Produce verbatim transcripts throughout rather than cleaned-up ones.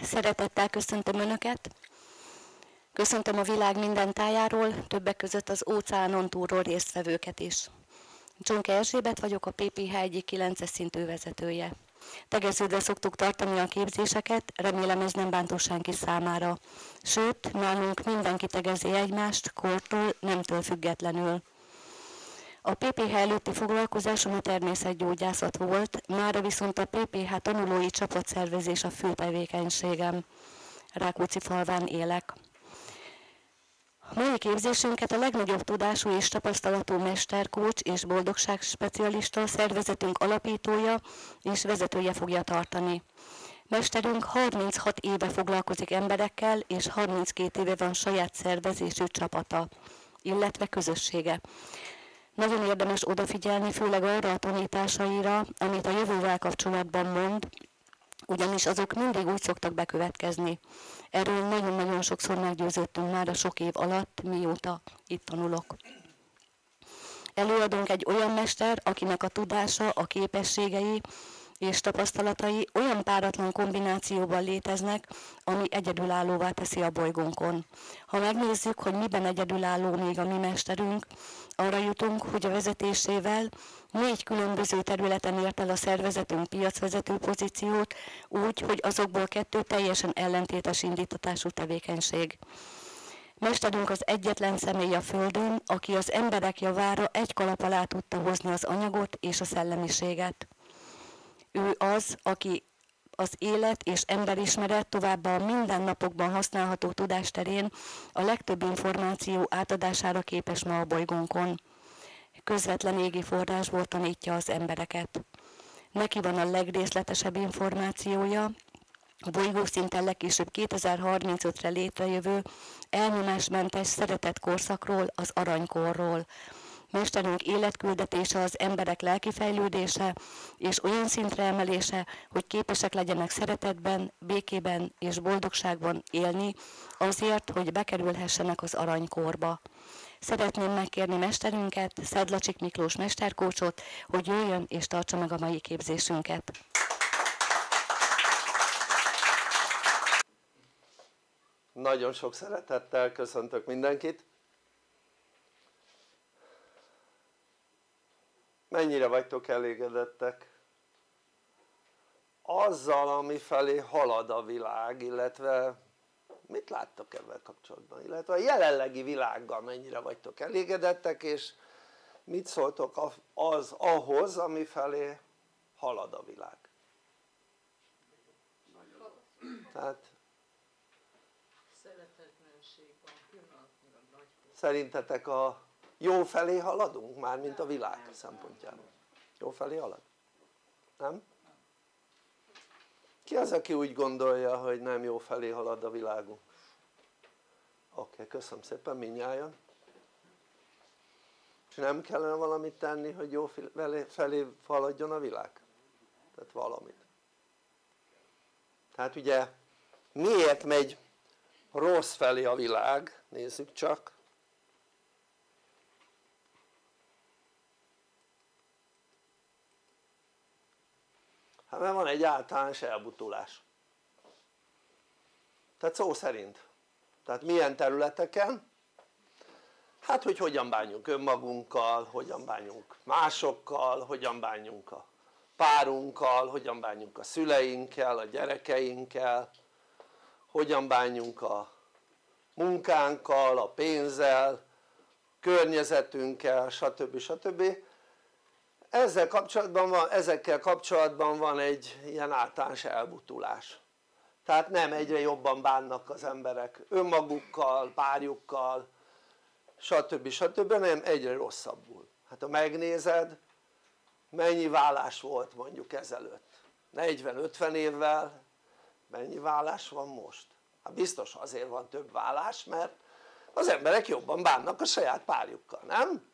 Szeretettel köszöntöm Önöket. Köszöntöm a világ minden tájáról, többek között az óceánon túlról résztvevőket is. Csonka Erzsébet vagyok, a pé pé há egyik kilences szintű vezetője. Tegeződve szoktuk tartani a képzéseket, remélem ez nem bántó senki számára. Sőt, nálunk mindenki tegezi egymást, kortól, nemtől függetlenül. A pé pé há előtti foglalkozásom a természetgyógyászat volt, mára viszont a pé pé há tanulói csapatszervezés a fő tevékenységem. Rákóczifalván élek. A mai képzésünket a legnagyobb tudású és tapasztalatú mesterkócs és boldogságspecialista, szervezetünk alapítója és vezetője fogja tartani. Mesterünk harminchat éve foglalkozik emberekkel, és harminckét éve van saját szervezésű csapata, illetve közössége. Nagyon érdemes odafigyelni, főleg arra a tanításaira, amit a jövővel kapcsolatban mond, ugyanis azok mindig úgy szoktak bekövetkezni. Erről nagyon-nagyon sokszor meggyőződtünk már a sok év alatt, mióta itt tanulok. Előadunk egy olyan mester, akinek a tudása, a képességei és tapasztalatai olyan páratlan kombinációban léteznek, ami egyedülállóvá teszi a bolygónkon. Ha megnézzük, hogy miben egyedülálló még a mi mesterünk, arra jutunk, hogy a vezetésével négy különböző területen ért el a szervezetünk piacvezető pozíciót, úgy, hogy azokból kettő teljesen ellentétes indítatású tevékenység. Mesterünk az egyetlen személy a Földön, aki az emberek javára egy kalap alá tudta hozni az anyagot és a szellemiséget. Ő az, aki az élet és emberismeret, továbbá a mindennapokban használható tudás terén a legtöbb információ átadására képes ma a bolygónkon. Közvetlen égi forrásból tanítja az embereket. Neki van a legrészletesebb információja, a bolygószinten legkésőbb kétezer-harmincötre létrejövő elnyomásmentes szeretett korszakról, az aranykorról. Mesterünk életküldetése az emberek lelki fejlődése és olyan szintre emelése, hogy képesek legyenek szeretetben, békében és boldogságban élni, azért, hogy bekerülhessenek az aranykorba. Szeretném megkérni mesterünket, Szedlacsik Miklós mesterkócsot, hogy jöjjön és tartsa meg a mai képzésünket. Nagyon sok szeretettel köszöntök mindenkit. Mennyire vagytok elégedettek azzal, ami felé halad a világ, illetve mit láttok ebben kapcsolatban, illetve a jelenlegi világgal mennyire vagytok elégedettek, és mit szóltok az ahhoz, ami felé halad a világ? Tehát szerintetek a jó felé haladunk már, mint a világ szempontjából? Jó felé halad? Nem? Ki az, aki úgy gondolja, hogy nem jó felé halad a világunk? Oké, okay, köszönöm szépen mindnyájan. És nem kellene valamit tenni, hogy jó felé haladjon a világ? Tehát valamit. Tehát ugye miért megy rossz felé a világ? Nézzük csak. Hát mert van egy általános elbutulás. Tehát szó szerint. Tehát milyen területeken? Hát hogy hogyan bánjunk önmagunkkal, hogyan bánjunk másokkal, hogyan bánjunk a párunkkal, hogyan bánjunk a szüleinkkel, a gyerekeinkkel, hogyan bánjunk a munkánkkal, a pénzzel, környezetünkkel, stb. stb. Ezzel kapcsolatban van, ezekkel kapcsolatban van egy ilyen általános elbutulás. Tehát nem egyre jobban bánnak az emberek önmagukkal, párjukkal, stb. stb. Nem egyre rosszabbul. Hát ha megnézed, mennyi vállás volt mondjuk ezelőtt, negyven-ötven évvel, mennyi vállás van most? Hát biztos azért van több vállás, mert az emberek jobban bánnak a saját párjukkal, nem?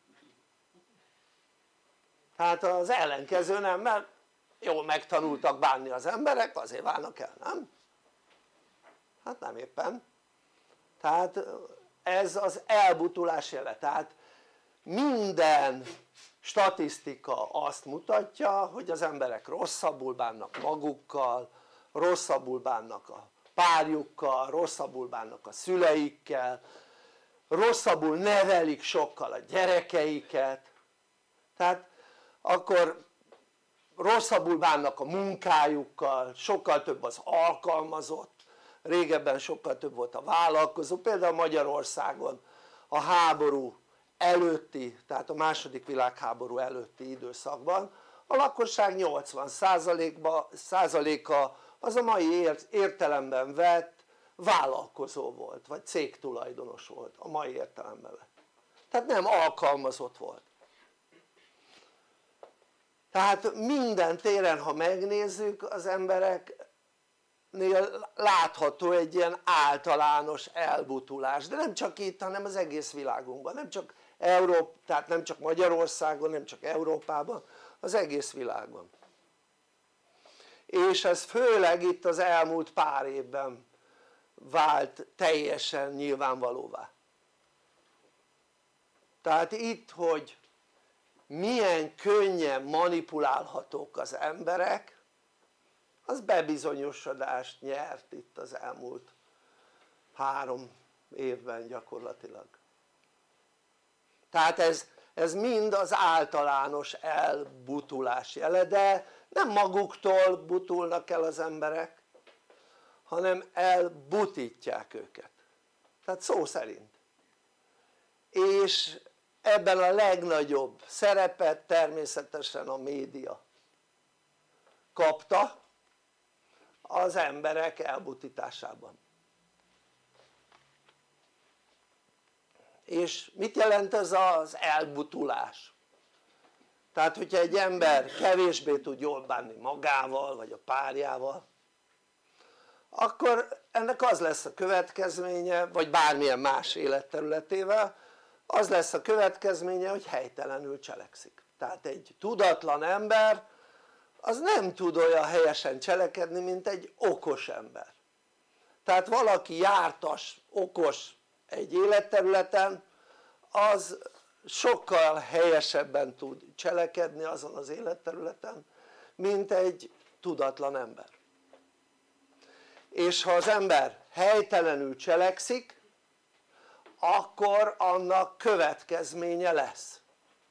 Hát az ellenkező nem, mert jól megtanultak bánni az emberek, azért válnak el, nem? Hát nem éppen. Tehát ez az elbutulás jele. Tehát minden statisztika azt mutatja, hogy az emberek rosszabbul bánnak magukkal, rosszabbul bánnak a párjukkal, rosszabbul bánnak a szüleikkel, rosszabbul nevelik sokkal a gyerekeiket, tehát akkor rosszabbul bánnak a munkájukkal, sokkal több az alkalmazott, régebben sokkal több volt a vállalkozó, például Magyarországon a háború előtti, tehát a második világháború előtti időszakban a lakosság nyolcvan százaléka az a mai értelemben vett vállalkozó volt, vagy cégtulajdonos volt, a mai értelemben vett, tehát nem alkalmazott volt. Tehát minden téren, ha megnézzük, az embereknél látható egy ilyen általános elbutulás, de nem csak itt, hanem az egész világunkban, nem csak Európa, tehát nem csak Magyarországon, nem csak Európában, az egész világon. És ez főleg itt az elmúlt pár évben vált teljesen nyilvánvalóvá. Tehát itt, hogy milyen könnyen manipulálhatók az emberek, az bebizonyosodást nyert itt az elmúlt három évben gyakorlatilag. Tehát ez, ez mind az általános elbutulás jele, de nem maguktól butulnak el az emberek, hanem elbutítják őket, tehát szó szerint. És ebben a legnagyobb szerepet természetesen a média kapta az emberek elbutításában. És mit jelent ez az elbutulás? Tehát hogyha egy ember kevésbé tud jól bánni magával vagy a párjával, akkor ennek az lesz a következménye, vagy bármilyen más életterületével, az lesz a következménye, hogy helytelenül cselekszik. Tehát egy tudatlan ember az nem tud olyan helyesen cselekedni, mint egy okos ember. Tehát valaki jártas, okos egy életterületen, az sokkal helyesebben tud cselekedni azon az életterületen, mint egy tudatlan ember. És ha az ember helytelenül cselekszik, akkor annak következménye lesz.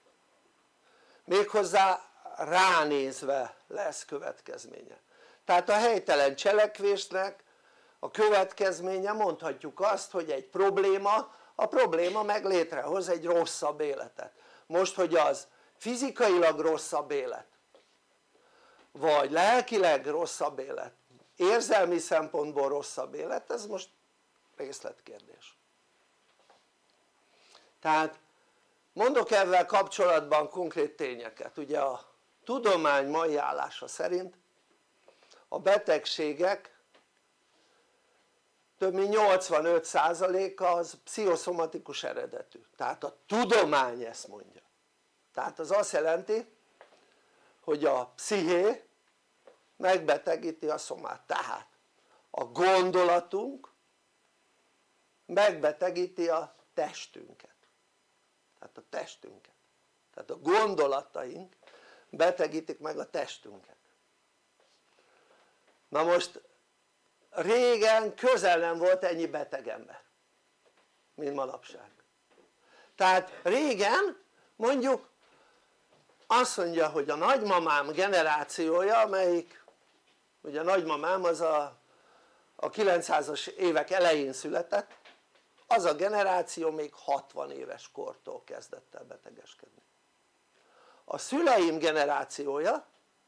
Méghozzá ránézve lesz következménye. Tehát a helytelen cselekvésnek a következménye, mondhatjuk azt, hogy egy probléma, a probléma meg létrehoz egy rosszabb életet. Most, hogy az fizikailag rosszabb élet, vagy lelkileg rosszabb élet, érzelmi szempontból rosszabb élet, ez most részletkérdés. Tehát mondok ezzel kapcsolatban konkrét tényeket. Ugye a tudomány mai állása szerint a betegségek több mint nyolcvanöt százaléka az pszichoszomatikus eredetű. Tehát a tudomány ezt mondja. Tehát az azt jelenti, hogy a psziché megbetegíti a szomát. Tehát a gondolatunk megbetegíti a testünket. Tehát a testünket. Tehát a gondolataink betegítik meg a testünket. Na most régen közel nem volt ennyi beteg ember, mint manapság. Tehát régen mondjuk azt mondja, hogy a nagymamám generációja, amelyik ugye a nagymamám az a, a kilencszázas évek elején született, az a generáció még hatvan éves kortól kezdett el betegeskedni. A szüleim generációja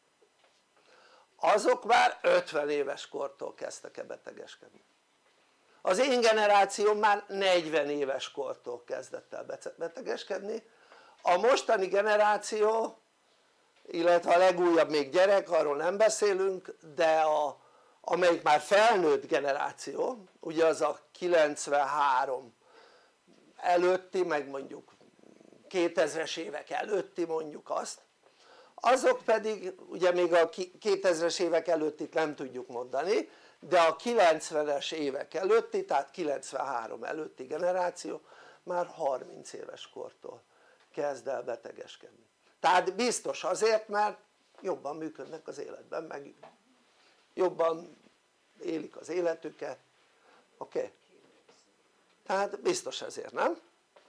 azok már ötven éves kortól kezdtek el betegeskedni. Az én generációm már negyven éves kortól kezdett el betegeskedni. A mostani generáció, illetve a legújabb még gyerek, arról nem beszélünk, de a, amelyik már felnőtt generáció, ugye az a kilencvenhárom előtti, meg mondjuk kétezres évek előtti, mondjuk azt, azok pedig ugye még a kétezres évek előttit nem tudjuk mondani, de a kilencvenes évek előtti, tehát kilencvenhárom előtti generáció már harminc éves kortól kezd el betegeskedni. Tehát biztos azért, mert jobban működnek az életben, meg jobban élik az életüket, oké? Okay? Tehát biztos ezért, nem?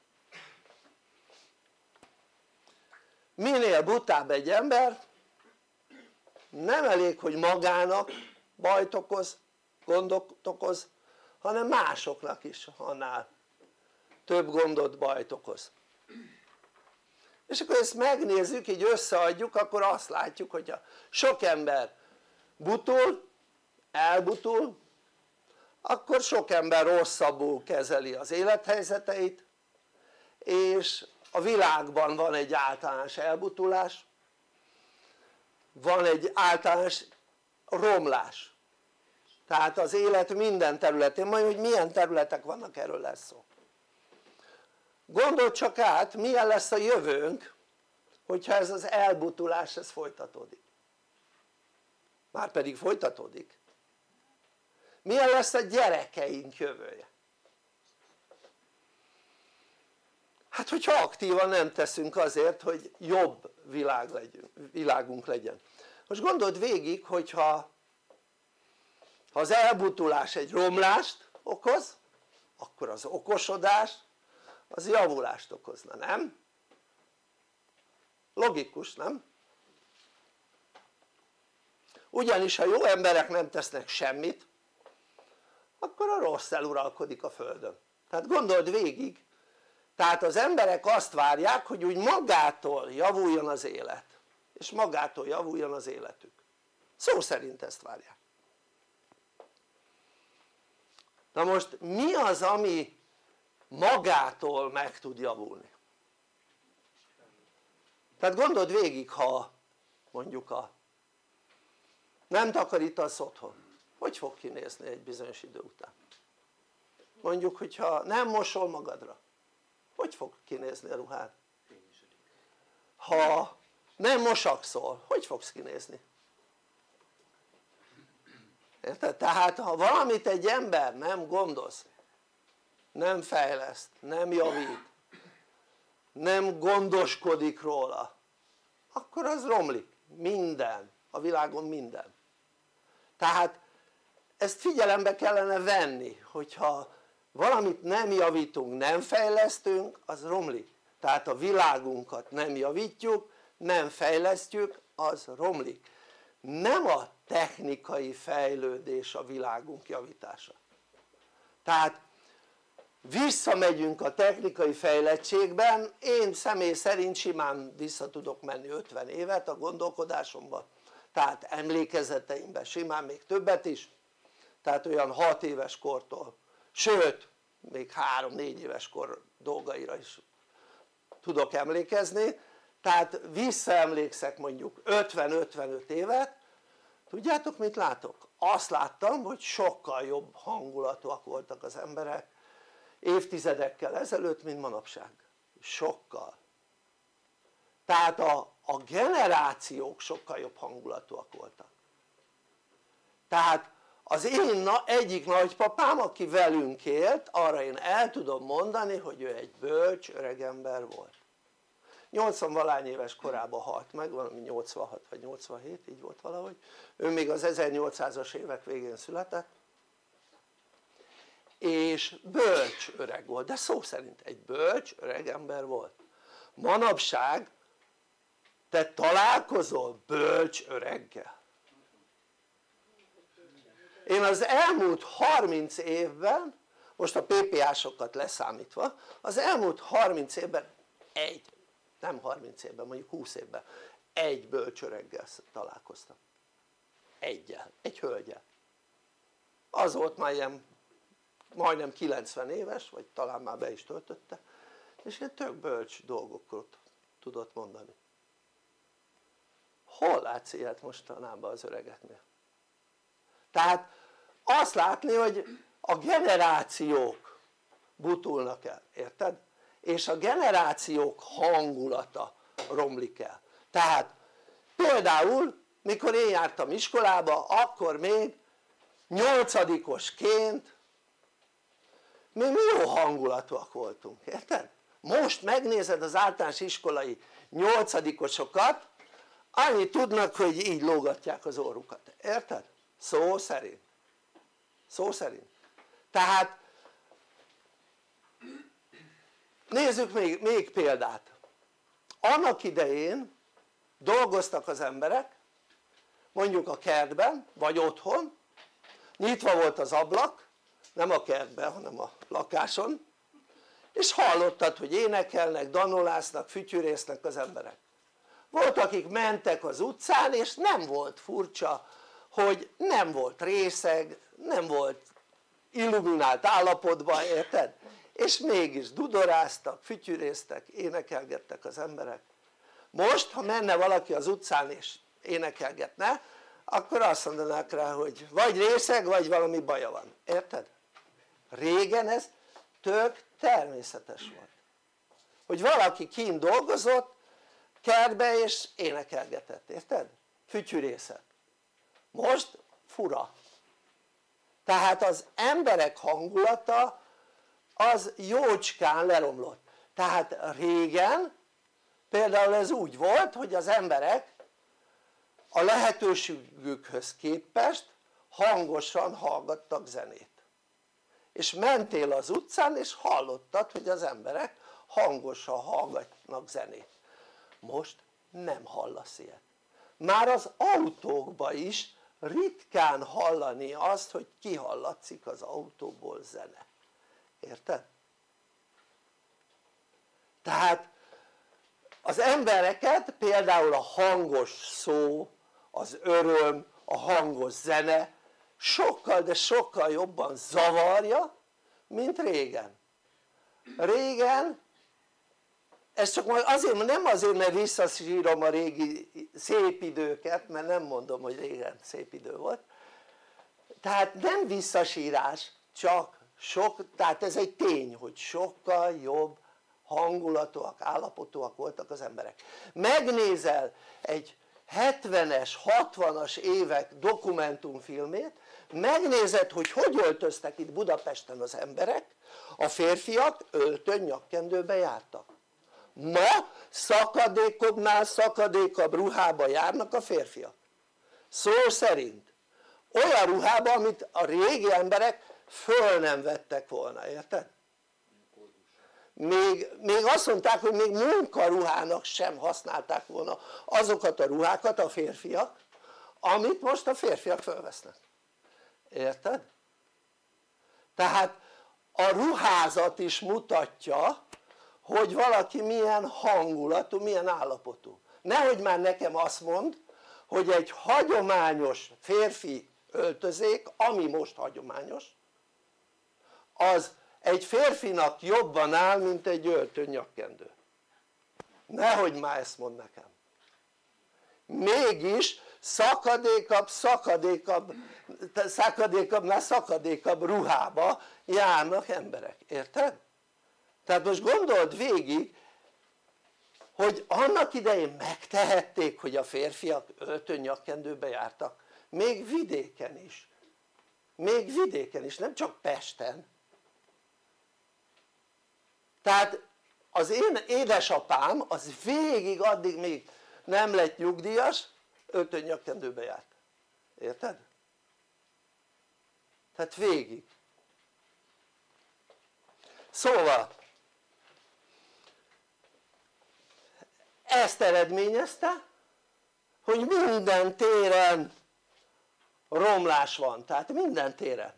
Minél butább egy ember, nem elég hogy magának bajt okoz, gondot okoz, hanem másoknak is annál több gondot, bajt okoz. És akkor ezt megnézzük, így összeadjuk, akkor azt látjuk, hogyha sok ember butul, elbutul, akkor sok ember rosszabbul kezeli az élethelyzeteit, és a világban van egy általános elbutulás, van egy általános romlás, tehát az élet minden területén, majd hogy milyen területek vannak, erről lesz szó. Gondold csak át, milyen lesz a jövőnk, hogyha ez az elbutulás ez folytatódik, márpedig folytatódik. Milyen lesz a gyerekeink jövője? Hát hogyha aktívan nem teszünk azért, hogy jobb világ legyünk, világunk legyen. Most gondold végig, hogyha ha az elbutulás egy romlást okoz, akkor az okosodás az javulást okozna, nem? Logikus, nem? Ugyanis ha jó emberek nem tesznek semmit, akkor a rossz eluralkodik a földön. Tehát gondold végig, tehát az emberek azt várják, hogy úgy magától javuljon az élet, és magától javuljon az életük. Szó szerint ezt várják. Na most mi az, ami magától meg tud javulni? Tehát gondold végig, ha mondjuk a nem takarítasz otthon, hogy fog kinézni egy bizonyos idő után? Mondjuk, hogyha nem mosol magadra, hogy fog kinézni a ruhád? Ha nem mosakszol, hogy fogsz kinézni? Érted? Tehát ha valamit egy ember nem gondoz, nem fejleszt, nem javít, nem gondoskodik róla, akkor az romlik, minden, a világon minden. Tehát ezt figyelembe kellene venni, hogyha valamit nem javítunk, nem fejlesztünk, az romlik. Tehát a világunkat nem javítjuk, nem fejlesztjük, az romlik. Nem a technikai fejlődés a világunk javítása. Tehát visszamegyünk a technikai fejlettségben, én személy szerint simán vissza tudok menni ötven évet a gondolkodásomban, tehát emlékezeteimben simán még többet is, tehát olyan hat éves kortól, sőt még három-négy éves kor dolgaira is tudok emlékezni, tehát visszaemlékszek mondjuk ötven-ötvenöt évet, tudjátok mit látok? Azt láttam, hogy sokkal jobb hangulatúak voltak az emberek évtizedekkel ezelőtt, mint manapság, sokkal. Tehát a, a generációk sokkal jobb hangulatúak voltak. Tehát az én na, egyik nagypapám, aki velünk élt, arra én el tudom mondani, hogy ő egy bölcs öregember volt. nyolcvan-valány éves korában halt meg, valami nyolcvanhat vagy nyolcvanhét, így volt valahogy. Ő még az ezernyolcszázas évek végén született, és bölcs öreg volt, de szó szerint egy bölcs öregember volt. Manapság te találkozol bölcs öreggel? Én az elmúlt harminc évben, most a pé pé á-sokat leszámítva, az elmúlt harminc évben egy, nem harminc évben, mondjuk húsz évben, egy bölcs öreggel találkoztam. Egyel, egy hölgyel. Az volt már ilyen majdnem kilencven éves, vagy talán már be is töltötte, és ilyen tök bölcs dolgokat tudott mondani. Hol látsz ilyet mostanában az öregeknél? Tehát azt látni, hogy a generációk butulnak el, érted? És a generációk hangulata romlik el. Tehát például mikor én jártam iskolába, akkor még nyolcadikosként mi jó hangulatúak voltunk, érted? Most megnézed az általános iskolai nyolcadikosokat, annyit tudnak, hogy így lógatják az orrukat, érted? Szó szerint. szó szerint. Tehát nézzük még, még példát. Annak idején dolgoztak az emberek, mondjuk a kertben vagy otthon, nyitva volt az ablak, nem a kertben hanem a lakáson, és hallottad hogy énekelnek, danolásznak, fütyürésznek az emberek. Volt akik mentek az utcán és nem volt furcsa hogy nem volt részeg, nem volt illuminált állapotban, érted? És mégis dudoráztak, fütyürésztek, énekelgettek az emberek. Most ha menne valaki az utcán és énekelgetne, akkor azt mondanák rá hogy vagy részeg vagy valami baja van, érted? Régen ez tök természetes volt hogy valaki kint dolgozott kertbe és énekelgetett, érted? Fütyürészet. Most fura. Tehát az emberek hangulata az jócskán leromlott. Tehát régen például ez úgy volt hogy az emberek a lehetőségükhöz képest hangosan hallgattak zenét, és mentél az utcán és hallottad hogy az emberek hangosan hallgatnak zenét. Most nem hallasz ilyet. Már az autókban is ritkán hallani azt hogy kihallatszik az autóból zene, érted? Tehát az embereket például a hangos szó, az öröm, a hangos zene sokkal de sokkal jobban zavarja mint régen. Régen ez csak majd azért, nem azért mert visszasírom a régi szép időket, mert nem mondom hogy régen szép idő volt, tehát nem visszasírás, csak sok, tehát ez egy tény hogy sokkal jobb hangulatúak, állapotúak voltak az emberek. Megnézel egy hetvenes, hatvanas évek dokumentumfilmét, megnézed hogy hogy öltöztek itt Budapesten az emberek, a férfiak öltön nyakkendőbe jártak. Ma szakadékobbnál szakadékabb ruhába járnak a férfiak, szó szerint olyan ruhába amit a régi emberek föl nem vettek volna, érted? Még, még azt mondták hogy még munkaruhának sem használták volna azokat a ruhákat a férfiak amit most a férfiak fölvesznek, érted? Tehát a ruházat is mutatja hogy valaki milyen hangulatú, milyen állapotú. Nehogy már nekem azt mond hogy egy hagyományos férfi öltözék, ami most hagyományos, az egy férfinak jobban áll mint egy öltön nyakkendő. Nehogy már ezt mond nekem. Mégis szakadékabb, szakadékabb, szakadékabbnál szakadékabb ruhába járnak emberek, érted? Tehát most gondold végig hogy annak idején megtehették hogy a férfiak öltön nyakkendőbe jártak, még vidéken is, még vidéken is, nem csak Pesten. Tehát az én édesapám az végig addig még nem lett nyugdíjas, öltön nyakkendőbe járt, érted? Tehát végig. Szóval ezt eredményezte hogy minden téren romlás van, tehát minden téren,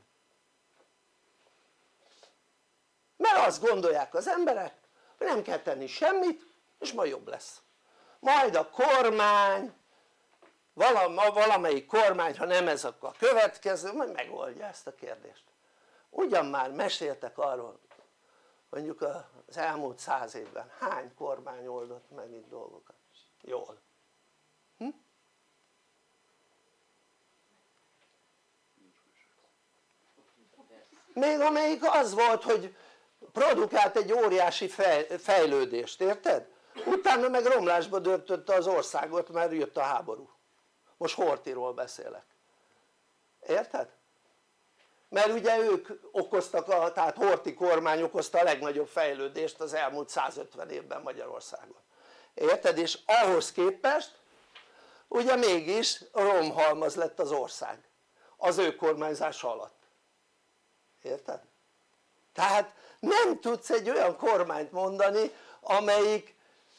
mert azt gondolják az emberek hogy nem kell tenni semmit és majd jobb lesz, majd a kormány, valamelyik kormány, ha nem ez akkor a következő, majd megoldja ezt a kérdést. Ugyan már meséltek arról mondjuk az elmúlt száz évben hány kormány oldott meg itt dolgokat jól? Hm? Még amelyik az volt hogy produkált egy óriási fejlődést, érted? Utána meg romlásba döntötte az országot mert jött a háború. Most Horthyról beszélek, érted? Mert ugye ők okoztak, a, tehát Horthy kormány okozta a legnagyobb fejlődést az elmúlt százötven évben Magyarországon, érted? És ahhoz képest ugye mégis romhalmaz lett az ország az ő kormányzása alatt, érted? Tehát nem tudsz egy olyan kormányt mondani amelyik,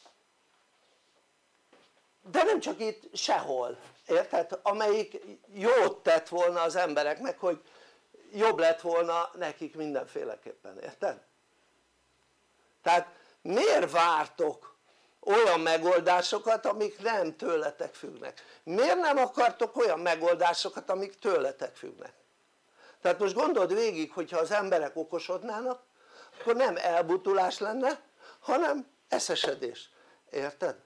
de nem csak itt, sehol, érted? Amelyik jót tett volna az embereknek, hogy jobb lett volna nekik mindenféleképpen, érted? Tehát miért vártok olyan megoldásokat amik nem tőletek függnek? Miért nem akartok olyan megoldásokat amik tőletek függnek? Tehát most gondold végig, hogyha az emberek okosodnának akkor nem elbutulás lenne hanem eszesedés, érted?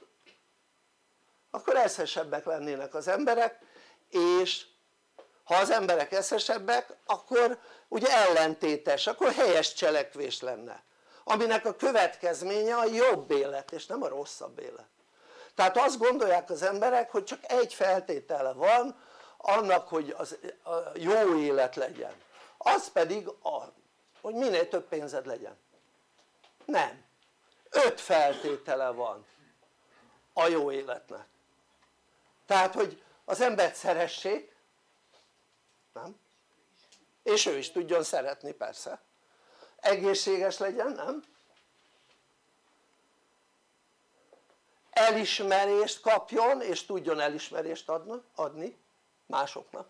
Akkor eszesebbek lennének az emberek, és ha az emberek eszesebbek akkor ugye ellentétes, akkor helyes cselekvés lenne aminek a következménye a jobb élet és nem a rosszabb élet. Tehát azt gondolják az emberek hogy csak egy feltétele van annak hogy az, a jó élet legyen, az pedig a, hogy minél több pénzed legyen. Nem, öt feltétele van a jó életnek. Tehát hogy az embert szeressék, nem? És ő is tudjon szeretni, persze, egészséges legyen, nem? Elismerést kapjon és tudjon elismerést adni, adni másoknak,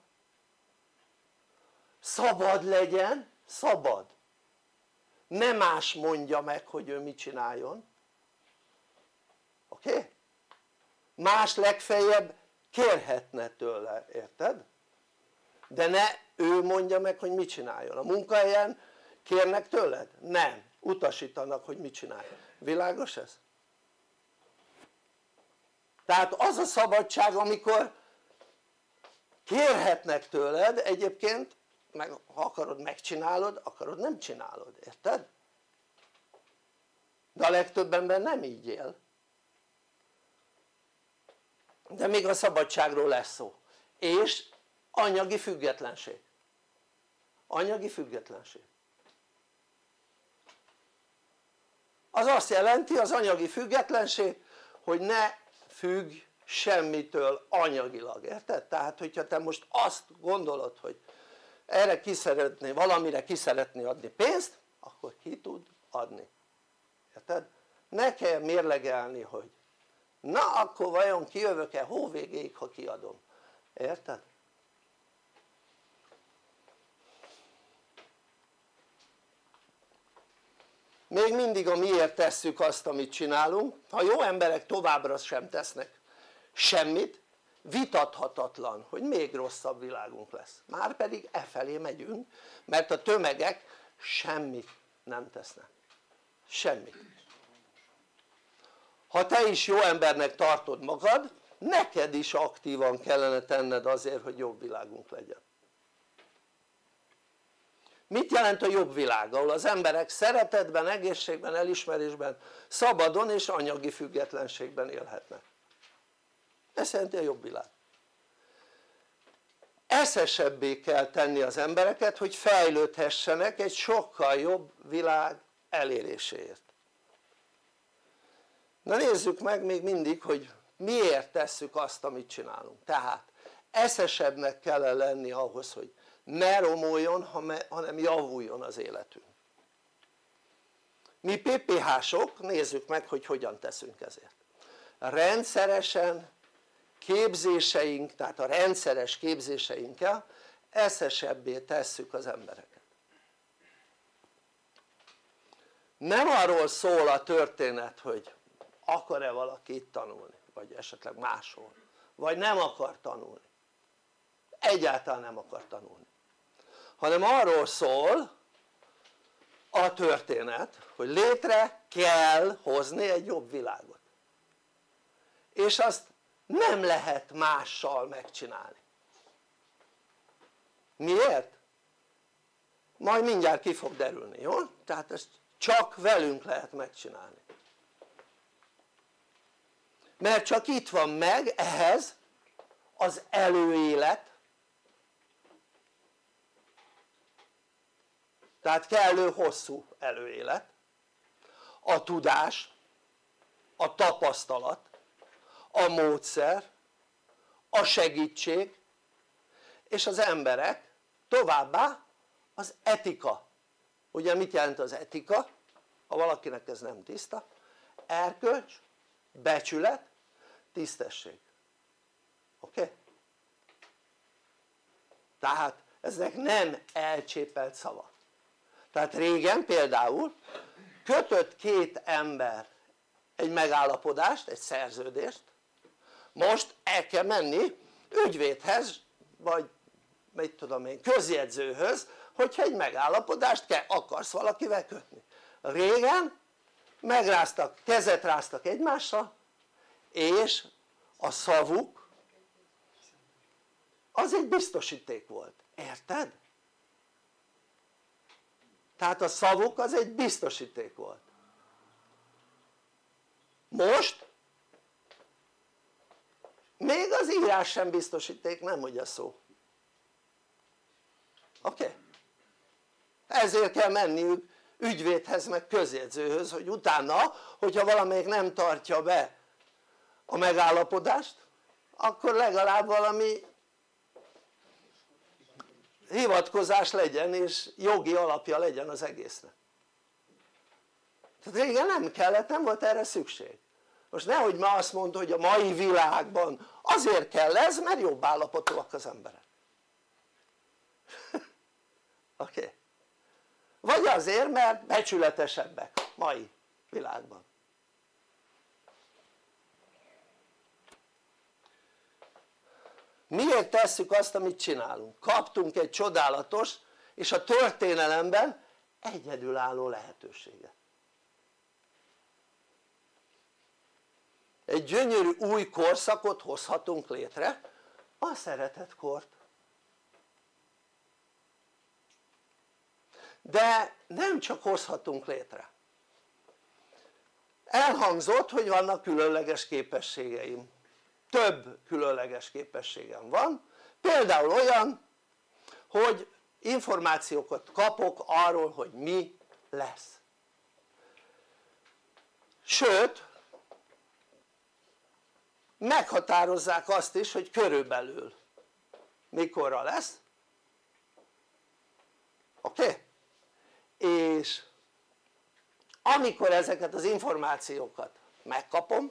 szabad legyen, szabad, ne más mondja meg hogy ő mit csináljon, oké? Okay? Más legfeljebb kérhetne tőle, érted? De ne ő mondja meg hogy mit csináljon. A munkahelyen kérnek tőled? Nem, utasítanak hogy mit csinálj. Világos ez? Tehát az a szabadság amikor kérhetnek tőled, egyébként meg, ha akarod megcsinálod, akarod nem csinálod, érted? De a legtöbb ember nem így él. De még a szabadságról lesz szó. És anyagi függetlenség. Anyagi függetlenség. Az azt jelenti az anyagi függetlenség hogy ne függ semmitől anyagilag, érted? Tehát hogyha te most azt gondolod hogy erre ki szeretné, valamire ki szeretné adni pénzt akkor ki tud adni, érted? Ne kell mérlegelni hogy na akkor vajon kijövök-e hóvégéig ha kiadom, érted? Még mindig a miért tesszük azt amit csinálunk, ha jó emberek továbbra sem tesznek semmit, vitathatatlan hogy még rosszabb világunk lesz, márpedig e felé megyünk mert a tömegek semmit nem tesznek, semmit. Ha te is jó embernek tartod magad, neked is aktívan kellene tenned azért hogy jobb világunk legyen. Mit jelent a jobb világ? Ahol az emberek szeretetben, egészségben, elismerésben, szabadon és anyagi függetlenségben élhetnek. Ez jelenti a jobb világ. Eszesebbé kell tenni az embereket hogy fejlődhessenek egy sokkal jobb világ eléréséért. Na nézzük meg még mindig hogy miért tesszük azt amit csinálunk. Tehát eszesebbnek kell lenni ahhoz hogy ne romoljon hanem javuljon az életünk. Mi pé pé hások nézzük meg hogy hogyan teszünk ezért. Rendszeresen képzéseink, tehát a rendszeres képzéseinkkel eszesebbé tesszük az embereket. Nem arról szól a történet hogy akar-e valaki itt tanulni vagy esetleg máshol vagy nem akar tanulni, egyáltalán nem akar tanulni, hanem arról szól a történet hogy létre kell hozni egy jobb világot és azt nem lehet mással megcsinálni. Miért? Majd mindjárt ki fog derülni, jó? Tehát ezt csak velünk lehet megcsinálni, mert csak itt van meg ehhez az előélet, tehát kellő hosszú előélet, a tudás, a tapasztalat, a módszer, a segítség és az emberek továbbá az etika. Ugye mit jelent az etika? Ha valakinek ez nem tiszta, erkölcs, becsület, tisztesség. Oké? Okay? Tehát ezek nem elcsépelt szavak. Tehát régen például kötött két ember egy megállapodást, egy szerződést, most el kell menni ügyvédhez, vagy mit tudom én, közjegyzőhöz, hogyha egy megállapodást kell, akarsz valakivel kötni. Régen megráztak, kezet ráztak egymással, és a szavuk az egy biztosíték volt, érted? Tehát a szavuk az egy biztosíték volt. Most még az írás sem biztosíték, nem hogy a szó. Oké? Okay? Ezért kell menniük ügyvédhez meg közjegyzőhöz, hogy utána, hogyha valamelyik nem tartja be a megállapodást, akkor legalább valami hivatkozás legyen és jogi alapja legyen az egésznek. Tehát régen nem kellett, nem volt erre szükség. Most nehogy ma azt mondta, hogy a mai világban azért kell ez, mert jobb állapotúak az emberek. Oké? Okay. Vagy azért, mert becsületesebbek mai világban. Miért tesszük azt, amit csinálunk? Kaptunk egy csodálatos és a történelemben egyedülálló lehetőséget. Egy gyönyörű új korszakot hozhatunk létre, a szeretetkort. De nem csak hozhatunk létre. Elhangzott, hogy vannak különleges képességeim. Több különleges képességem van, például olyan, hogy információkat kapok arról, hogy mi lesz. Sőt, meghatározzák azt is, hogy körülbelül mikorra lesz. Oké? Okay? És amikor ezeket az információkat megkapom,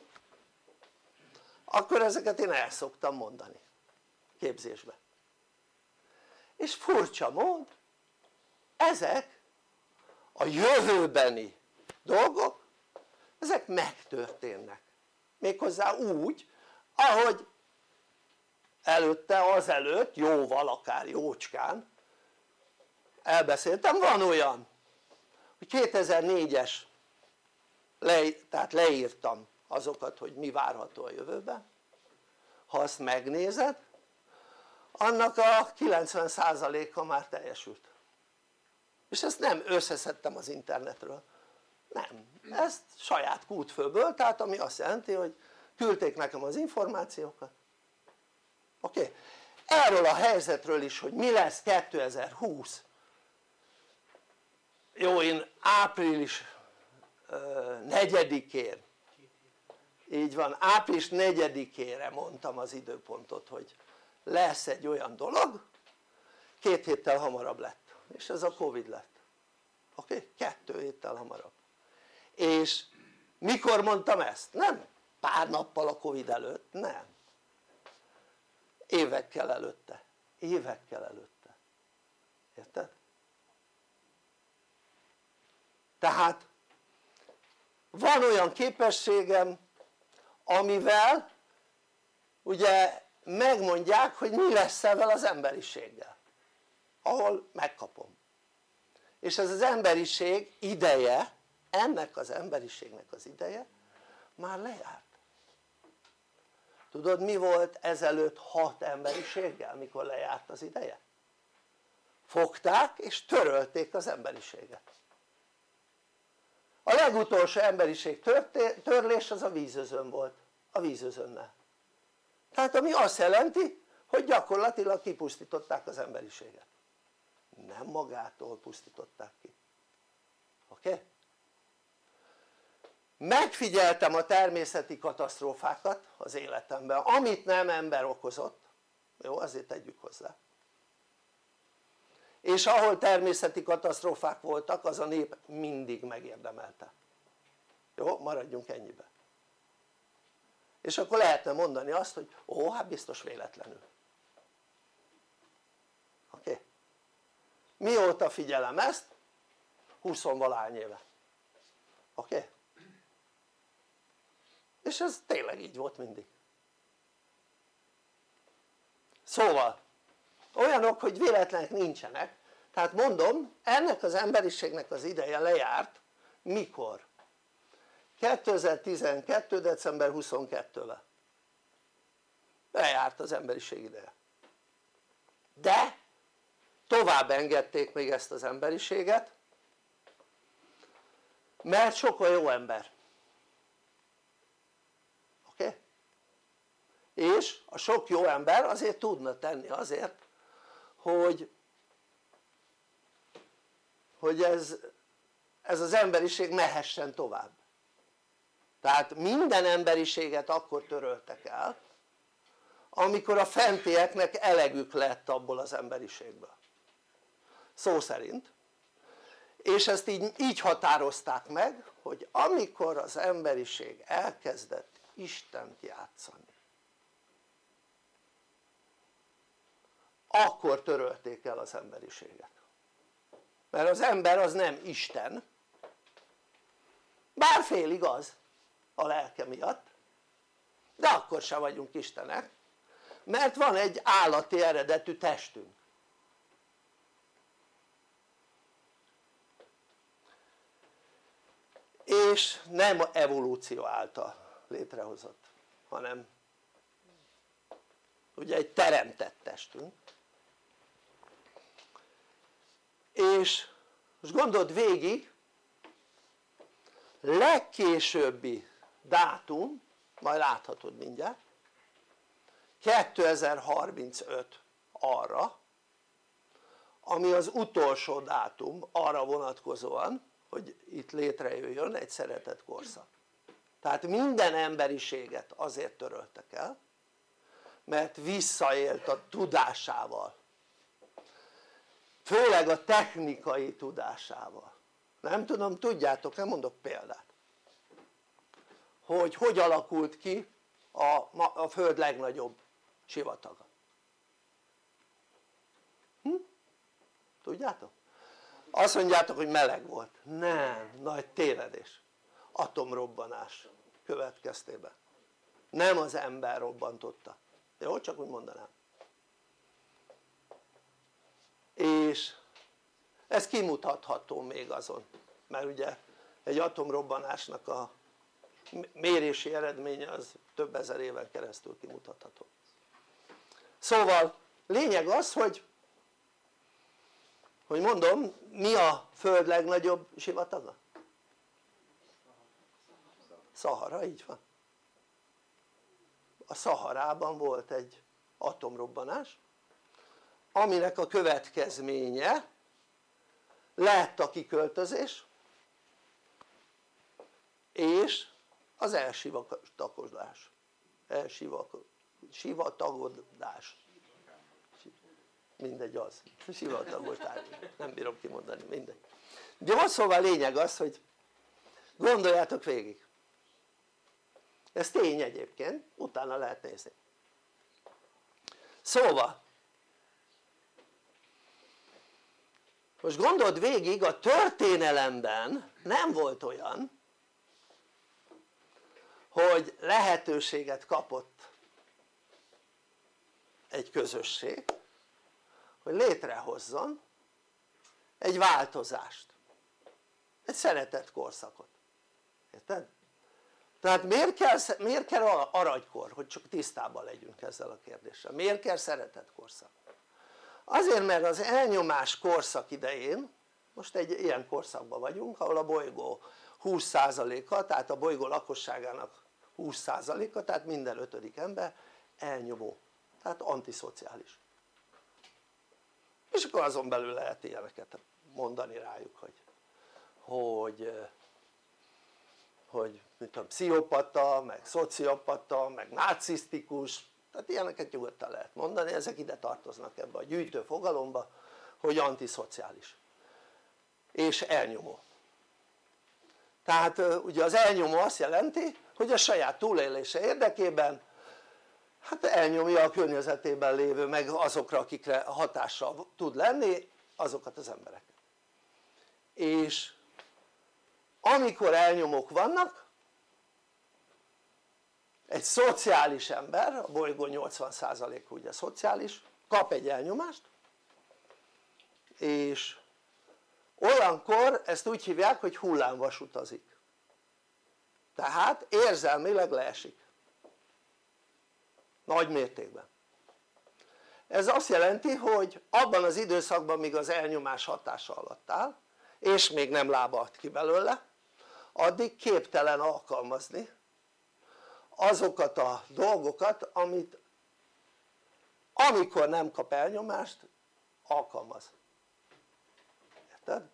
akkor ezeket én el szoktam mondani képzésben. És furcsa mód, ezek a jövőbeni dolgok, ezek megtörténnek. Méghozzá úgy, ahogy előtte, azelőtt, jóval, akár jócskán elbeszéltem. Van olyan, hogy kétezer-négyes, le, tehát leírtam azokat, hogy mi várható a jövőben. Ha azt megnézed, annak a kilencven százaléka már teljesült. És ezt nem összeszedtem az internetről, nem, ezt saját kútfőből, tehát ami azt jelenti, hogy küldték nekem az információkat. Oké? Okay? Erről a helyzetről is, hogy mi lesz kétezer-húsz, jó, én április negyedikén, így van, április negyedikére mondtam az időpontot, hogy lesz egy olyan dolog, két héttel hamarabb lett, és ez a Covid lett. Oké? Okay? Kettő héttel hamarabb. És mikor mondtam ezt? Nem pár nappal a Covid előtt, nem. Évekkel előtte, évekkel előtte. Érted? Tehát van olyan képességem, amivel ugye megmondják, hogy mi lesz ezzel az emberiséggel, ahol megkapom. És ez az emberiség ideje, ennek az emberiségnek az ideje már lejárt. Tudod, mi volt ezelőtt hat emberiséggel, mikor lejárt az ideje? Fogták és törölték az emberiséget. A legutolsó emberiség törlés az a vízözön volt, a vízözönnel. Tehát ami azt jelenti, hogy gyakorlatilag kipusztították az emberiséget. Nem magától pusztították ki. Oké? Okay? Megfigyeltem a természeti katasztrófákat az életemben, amit nem ember okozott, jó, azért tegyük hozzá, és ahol természeti katasztrófák voltak az a nép mindig megérdemelte. Jó? Maradjunk ennyibe. És akkor lehetne mondani azt, hogy ó, hát biztos véletlenül. Oké? Okay? Mióta figyelem ezt? huszonvalány éve. Oké? Okay? És ez tényleg így volt mindig. Szóval olyanok, hogy véletlenek nincsenek, tehát mondom, ennek az emberiségnek az ideje lejárt, mikor? kétezer-tizenkettő. december huszonkettővel lejárt az emberiség ideje, de tovább engedték még ezt az emberiséget, mert sokkal jó ember, oké? Okay? És a sok jó ember azért tudna tenni azért, hogy hogy ez, ez az emberiség mehessen tovább. Tehát minden emberiséget akkor töröltek el amikor a fentieknek elegük lett abból az emberiségből, szó szerint. És ezt így, így határozták meg, hogy amikor az emberiség elkezdett Istent játszani, akkor törölték el az emberiséget, mert az ember az nem Isten, bár félig az a lelke miatt, de akkor sem vagyunk istenek, mert van egy állati eredetű testünk. És nem evolúció által létrehozott, hanem ugye egy teremtett testünk. És most gondold végig, legkésőbbi dátum, majd láthatod mindjárt, kétezer-harmincöt arra, ami az utolsó dátum arra vonatkozóan, hogy itt létrejöjjön egy szeretett korszak. Tehát minden emberiséget azért töröltek el, mert visszaélt a tudásával, főleg a technikai tudásával. Nem tudom, tudjátok, nem mondok példát, hogy hogy alakult ki a, a Föld legnagyobb sivataga. Hm? Tudjátok? Azt mondjátok, hogy meleg volt. Nem, nagy tévedés. Atomrobbanás következtében. Nem az ember robbantotta. Jó? Csak úgy mondanám. És ez kimutatható még azon, mert ugye egy atomrobbanásnak a mérési eredménye az több ezer éven keresztül kimutatható. Szóval lényeg az, hogy hogy mondom, mi a Föld legnagyobb sivataga? Szahara, így van. A Szaharában volt egy atomrobbanás, aminek a következménye lett a kiköltözés és az elsivatagodás. Elsivatagodás. Mindegy az, sivatagosság, nem bírom kimondani, mindegy. De szóval a lényeg az, hogy gondoljátok végig. Ez tény egyébként, utána lehet nézni. Szóval, most gondold végig, a történelemben nem volt olyan, hogy lehetőséget kapott egy közösség, hogy létrehozzon egy változást, egy szeretett korszakot, érted? Tehát miért kell, miért kell aranykor, hogy csak tisztában legyünk ezzel a kérdéssel, miért kell szeretett korszak? Azért, mert az elnyomás korszak idején, most egy ilyen korszakban vagyunk, ahol a bolygó húsz százaléka, tehát a bolygó lakosságának húsz százaléka, tehát minden ötödik ember elnyomó, tehát antiszociális. És akkor azon belül lehet ilyeneket mondani rájuk, hogy hogy, hogy mit tudom, pszichopata, meg szociopata, meg narcisztikus, tehát ilyeneket nyugodtan lehet mondani, ezek ide tartoznak ebbe a gyűjtő fogalomba, hogy antiszociális és elnyomó. Tehát ugye az elnyomó azt jelenti, hogy a saját túlélése érdekében hát elnyomja a környezetében lévő, meg azokra, akikre hatással tud lenni, azokat az embereket. És amikor elnyomók vannak, egy szociális ember, a bolygó nyolcvan százaléka ugye szociális, kap egy elnyomást, és olyankor ezt úgy hívják, hogy hullámvasutazik. Tehát érzelmileg leesik. Nagy mértékben. Ez azt jelenti, hogy abban az időszakban, míg az elnyomás hatása alatt áll, és még nem lábadt ki belőle, addig képtelen alkalmazni azokat a dolgokat, amit amikor nem kap elnyomást, alkalmaz. Érted?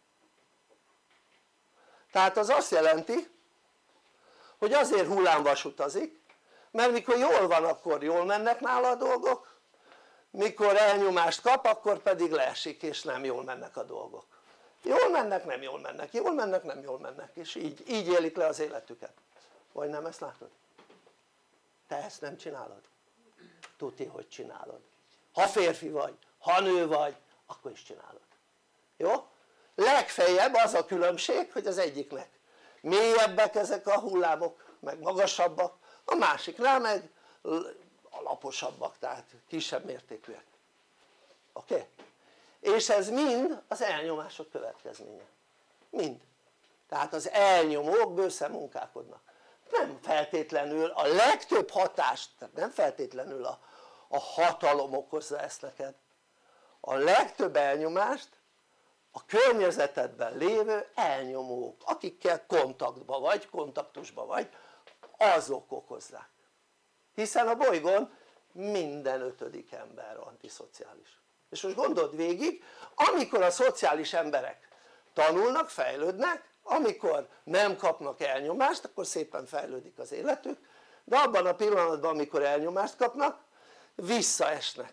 Tehát az azt jelenti, hogy azért hullámvasutazik, mert mikor jól van, akkor jól mennek nála a dolgok, mikor elnyomást kap, akkor pedig leesik és nem jól mennek a dolgok. Jól mennek, nem jól mennek, jól mennek, nem jól mennek, és így, így élik le az életüket. Vagy nem ezt látod? Te ezt nem csinálod? Tuti, hogy csinálod. Ha férfi vagy, ha nő vagy, akkor is csinálod. Jó? Legfeljebb az a különbség, hogy az egyiknek mélyebbek ezek a hullámok, meg magasabbak, a másiknál meg alaposabbak, tehát kisebb mértékűek. Oké? Okay? És ez mind az elnyomások következménye. Mind. Tehát az elnyomók bőszen munkálkodnak. Nem feltétlenül a legtöbb hatást, tehát nem feltétlenül a, a hatalom okozza ezt neked. A legtöbb elnyomást a környezetedben lévő elnyomók, akikkel kontaktban vagy, kontaktusban vagy, azok okozzák. Hiszen a bolygón minden ötödik ember antiszociális. És most gondold végig, amikor a szociális emberek tanulnak, fejlődnek, amikor nem kapnak elnyomást, akkor szépen fejlődik az életük, de abban a pillanatban, amikor elnyomást kapnak, visszaesnek.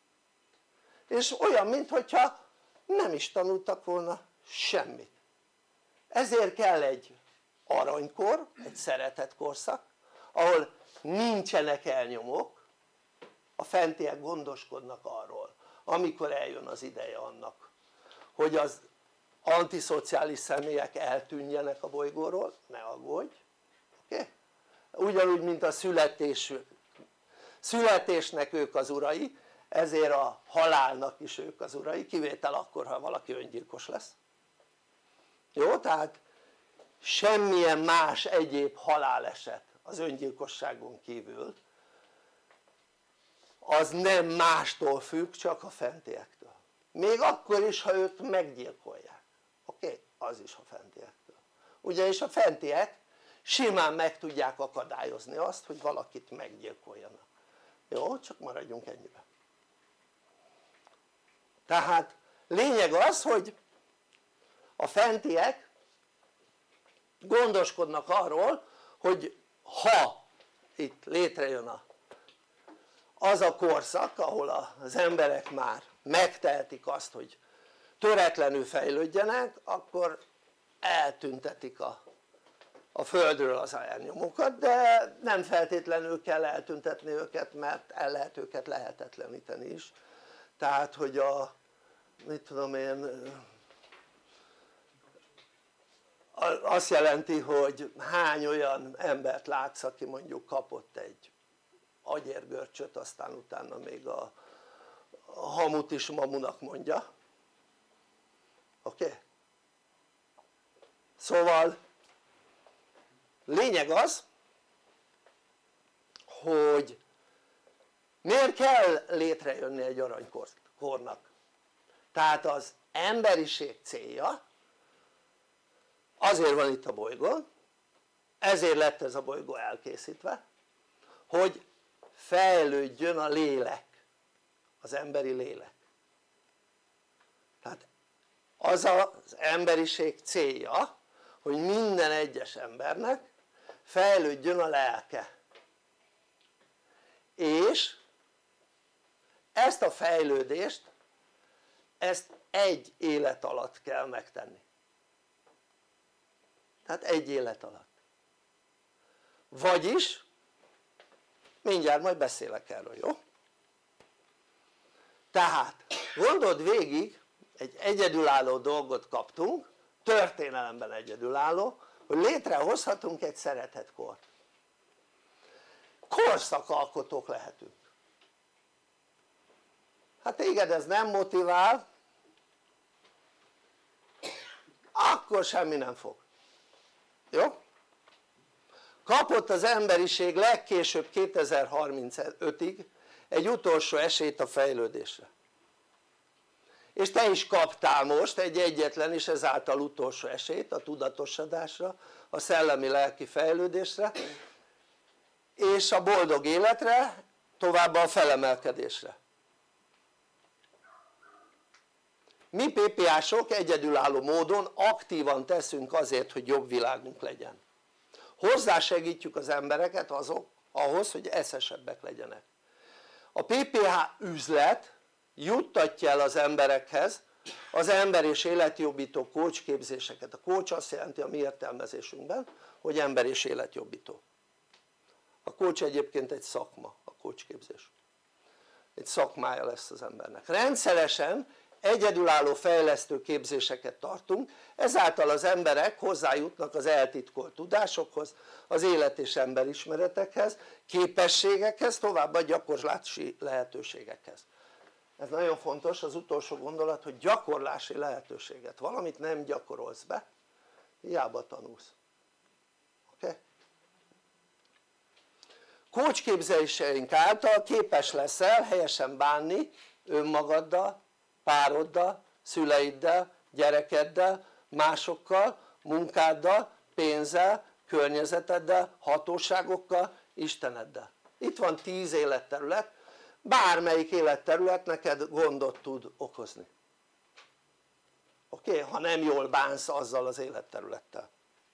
És olyan, mintha nem is tanultak volna semmit. Ezért kell egy aranykor, egy szeretett korszak, ahol nincsenek elnyomók, a fentiek gondoskodnak arról, amikor eljön az ideje annak, hogy az antiszociális személyek eltűnjenek a bolygóról, ne aggódj, oké? Okay? Ugyanúgy, mint a születés, születésnek ők az urai, ezért a halálnak is ők az urai, kivétel akkor, ha valaki öngyilkos lesz. Jó? Tehát semmilyen más egyéb haláleset az öngyilkosságon kívül az nem mástól függ, csak a fentiektől. Még akkor is, ha őt meggyilkolják. Oké? Okay? Az is a fentiektől. Ugyanis a fentiek simán meg tudják akadályozni azt, hogy valakit meggyilkoljanak. Jó? Csak maradjunk ennyiben. Tehát lényeg az, hogy a fentiek gondoskodnak arról, hogy ha itt létrejön a, az a korszak, ahol az emberek már megtehetik azt, hogy töretlenül fejlődjenek, akkor eltüntetik a, a földről az elnyomókat, de nem feltétlenül kell eltüntetni őket, mert el lehet őket lehetetleníteni is. Tehát hogy a, mit tudom én, azt jelenti, hogy hány olyan embert látsz, aki mondjuk kapott egy agyérgörcsöt, aztán utána még a, a hamut is mamunak mondja. Oké? Okay? Szóval lényeg az, hogy miért kell létrejönni egy aranykornak? Tehát az emberiség célja, azért van itt a bolygón, ezért lett ez a bolygó elkészítve, hogy fejlődjön a lélek, az emberi lélek. Tehát az az emberiség célja, hogy minden egyes embernek fejlődjön a lelke. És ezt a fejlődést ezt egy élet alatt kell megtenni, tehát egy élet alatt. Vagyis mindjárt majd beszélek erről, jó? Tehát gondold végig, egy egyedülálló dolgot kaptunk, történelemben egyedülálló, hogy létrehozhatunk egy szeretetkort. Korszakalkotók lehetünk. Hát téged ez nem motivál, akkor semmi nem fog, jó? Kapott az emberiség legkésőbb kétezer-harmincötig egy utolsó esélyt a fejlődésre, és te is kaptál most egy egyetlen és ezáltal utolsó esélyt a tudatosodásra, a szellemi-lelki fejlődésre és a boldog életre, továbbá a felemelkedésre. Mi pé pé á-sok egyedülálló módon aktívan teszünk azért, hogy jobb világunk legyen. Hozzásegítjük az embereket azok, ahhoz, hogy eszesebbek legyenek. A pé pé há üzlet juttatja el az emberekhez az ember és életjobbító coach képzéseket. A coach azt jelenti a mi értelmezésünkben, hogy ember és életjobbító. A coach egyébként egy szakma, a coach képzés. Egy szakmája lesz az embernek. Rendszeresen egyedülálló fejlesztő képzéseket tartunk, ezáltal az emberek hozzájutnak az eltitkolt tudásokhoz, az élet és emberismeretekhez, képességekhez, továbbá gyakorlási lehetőségekhez. Ez nagyon fontos, az utolsó gondolat, hogy gyakorlási lehetőséget, valamit nem gyakorolsz be, hiába tanulsz. Oké? Okay? Coach képzéseink által képes leszel helyesen bánni önmagaddal, pároddal, szüleiddel, gyerekeddel, másokkal, munkáddal, pénzzel, környezeteddel, hatóságokkal, Isteneddel. Itt van tíz életterület, bármelyik életterület neked gondot tud okozni. Oké? Okay? Ha nem jól bánsz azzal az életterülettel.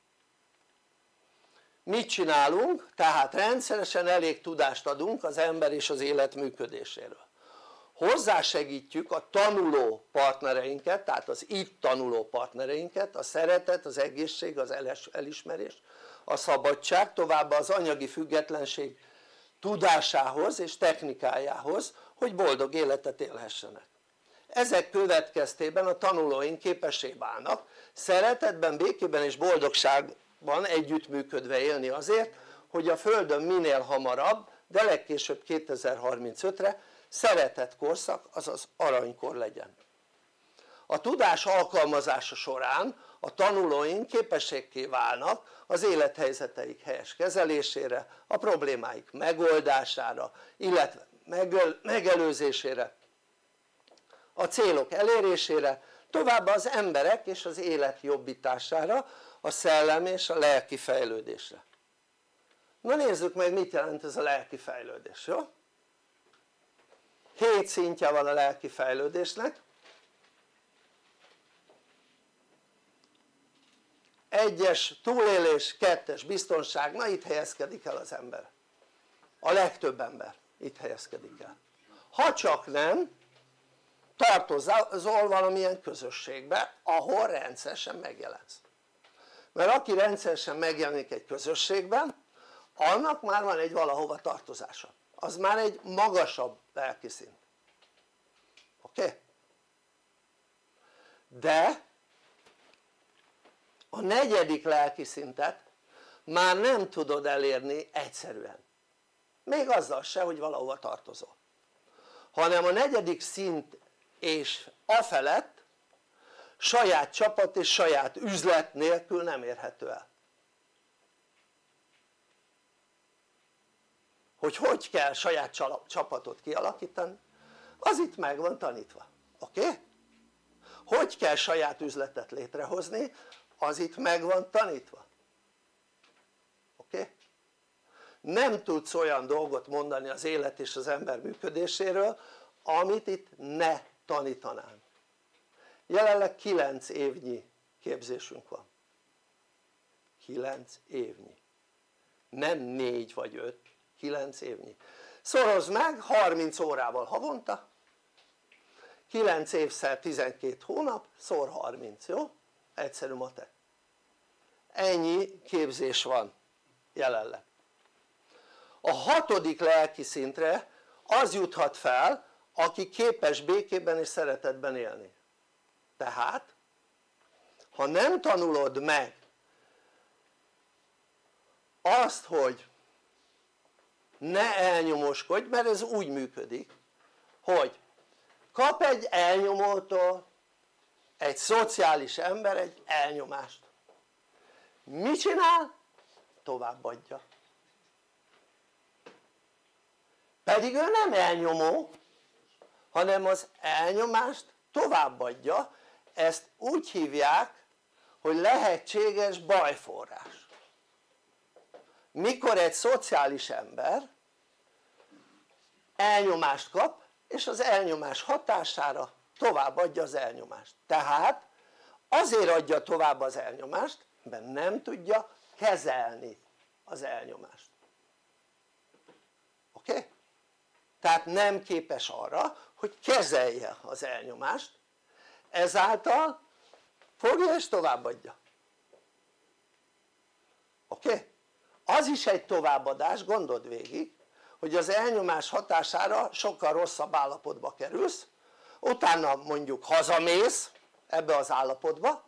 Mit csinálunk? Tehát rendszeresen elég tudást adunk az ember és az élet működéséről. Hozzásegítjük a tanuló partnereinket, tehát az itt tanuló partnereinket, a szeretet, az egészség, az elismerés, a szabadság, továbbá az anyagi függetlenség tudásához és technikájához, hogy boldog életet élhessenek. Ezek következtében a tanulóink képessé válnak szeretetben, békében és boldogságban együttműködve élni azért, hogy a Földön minél hamarabb, de legkésőbb kétezer-harmincötre szeretett korszak, azaz aranykor legyen. A tudás alkalmazása során a tanulóink képességké válnak az élethelyzeteik helyes kezelésére, a problémáik megoldására, illetve megelőzésére, a célok elérésére, továbbá az emberek és az élet jobbítására, a szellem és a lelki fejlődésre. Na nézzük meg, mit jelent ez a lelki fejlődés, jó? Hét szintje van a lelki fejlődésnek. Egyes túlélés, kettes biztonság, na itt helyezkedik el az ember. A legtöbb ember itt helyezkedik el. Ha csak nem tartozol valamilyen közösségbe, ahol rendszeresen megjelensz. Mert aki rendszeresen megjelenik egy közösségben, annak már van egy valahova tartozása. Az már egy magasabb lelki szint. Oké? Okay? De a negyedik lelki szintet már nem tudod elérni egyszerűen. Még azzal se, hogy valahova tartozol. Hanem a negyedik szint és afelett saját csapat és saját üzlet nélkül nem érhető el. Hogy hogy kell saját csapatot kialakítani, az itt meg van tanítva. Oké? Okay? Hogy kell saját üzletet létrehozni, az itt meg van tanítva. Oké? Okay? Nem tudsz olyan dolgot mondani az élet és az ember működéséről, amit itt ne tanítanám. Jelenleg kilenc évnyi képzésünk van. kilenc évnyi. Nem négy vagy öt, kilenc évnyi. Szorozd meg harminc órával havonta, kilenc évszer tizenkét hónap szor harminc, jó? Egyszerű matek. Ennyi képzés van jelenleg. A hatodik lelki szintre az juthat fel, aki képes békében és szeretetben élni. Tehát ha nem tanulod meg azt, hogy ne elnyomoskodj, mert ez úgy működik, hogy kap egy elnyomótól egy szociális ember egy elnyomást, mit csinál? Továbbadja. Pedig ő nem elnyomó, hanem az elnyomást továbbadja. Ezt úgy hívják, hogy lehetséges bajforrás. Mikor egy szociális ember elnyomást kap, és az elnyomás hatására továbbadja az elnyomást. Tehát azért adja tovább az elnyomást, mert nem tudja kezelni az elnyomást. Oké? Okay? Tehát nem képes arra, hogy kezelje az elnyomást, ezáltal fogja és továbbadja. Oké? Okay? Az is egy továbbadás, gondold végig, hogy az elnyomás hatására sokkal rosszabb állapotba kerülsz, utána mondjuk hazamész ebbe az állapotba,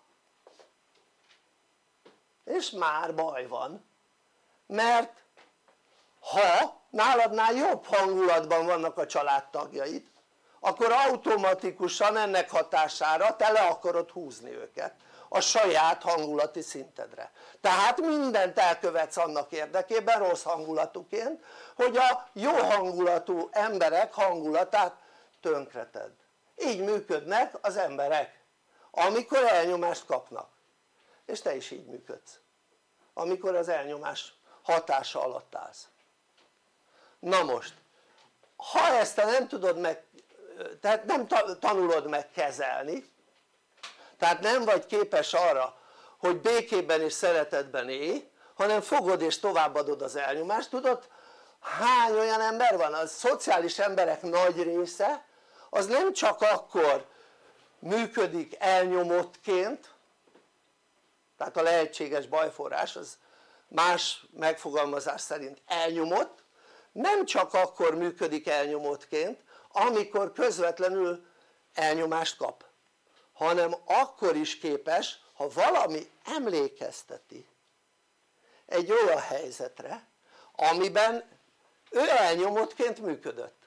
és már baj van, mert ha náladnál jobb hangulatban vannak a családtagjaid, akkor automatikusan ennek hatására te le akarod húzni őket a saját hangulati szintedre. Tehát mindent elkövetsz annak érdekében, rossz hangulatuként, hogy a jó hangulatú emberek hangulatát tönkreted. Így működnek az emberek, amikor elnyomást kapnak. És te is így működsz, amikor az elnyomás hatása alatt állsz. Na most, ha ezt te nem tudod meg, tehát nem tanulod meg kezelni, tehát nem vagy képes arra, hogy békében és szeretetben élj, hanem fogod és továbbadod az elnyomást. Tudod, hány olyan ember van? A szociális emberek nagy része az nem csak akkor működik elnyomottként, tehát a lehetséges bajforrás az más megfogalmazás szerint elnyomott, nem csak akkor működik elnyomottként, amikor közvetlenül elnyomást kap, hanem akkor is képes, ha valami emlékezteti egy olyan helyzetre, amiben ő elnyomottként működött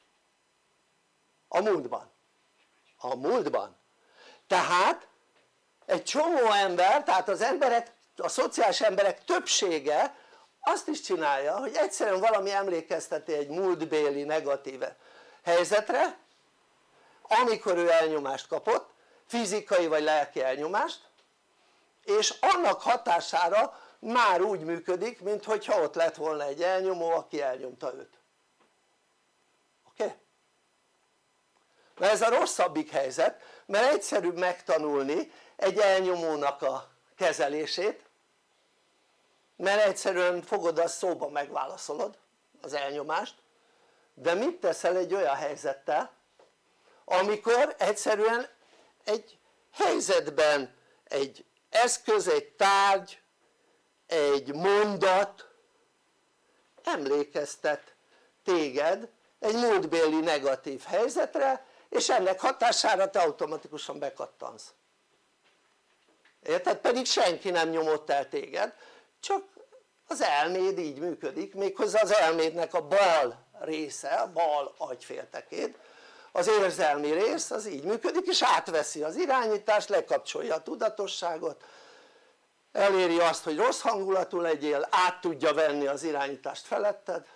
a múltban. A múltban. Tehát egy csomó ember, tehát az emberek, a szociális emberek többsége azt is csinálja, hogy egyszerűen valami emlékezteti egy múltbéli negatív helyzetre, amikor ő elnyomást kapott, fizikai vagy lelki elnyomást, és annak hatására már úgy működik, mintha ott lett volna egy elnyomó, aki elnyomta őt. Oké? Okay? Na ez a rosszabbik helyzet, mert egyszerűbb megtanulni egy elnyomónak a kezelését, mert egyszerűen fogod azt szóba megválaszolod az elnyomást, de mit teszel egy olyan helyzettel, amikor egyszerűen egy helyzetben egy eszköz, egy tárgy, egy mondat emlékeztet téged egy múltbéli negatív helyzetre, és ennek hatására te automatikusan bekattansz. Érted? Pedig senki nem nyomott el téged, csak az elméd így működik, méghozzá az elmédnek a bal része, a bal agyféltekéd, az érzelmi rész az így működik, és átveszi az irányítást, lekapcsolja a tudatosságot, eléri azt, hogy rossz hangulatú legyél, át tudja venni az irányítást feletted,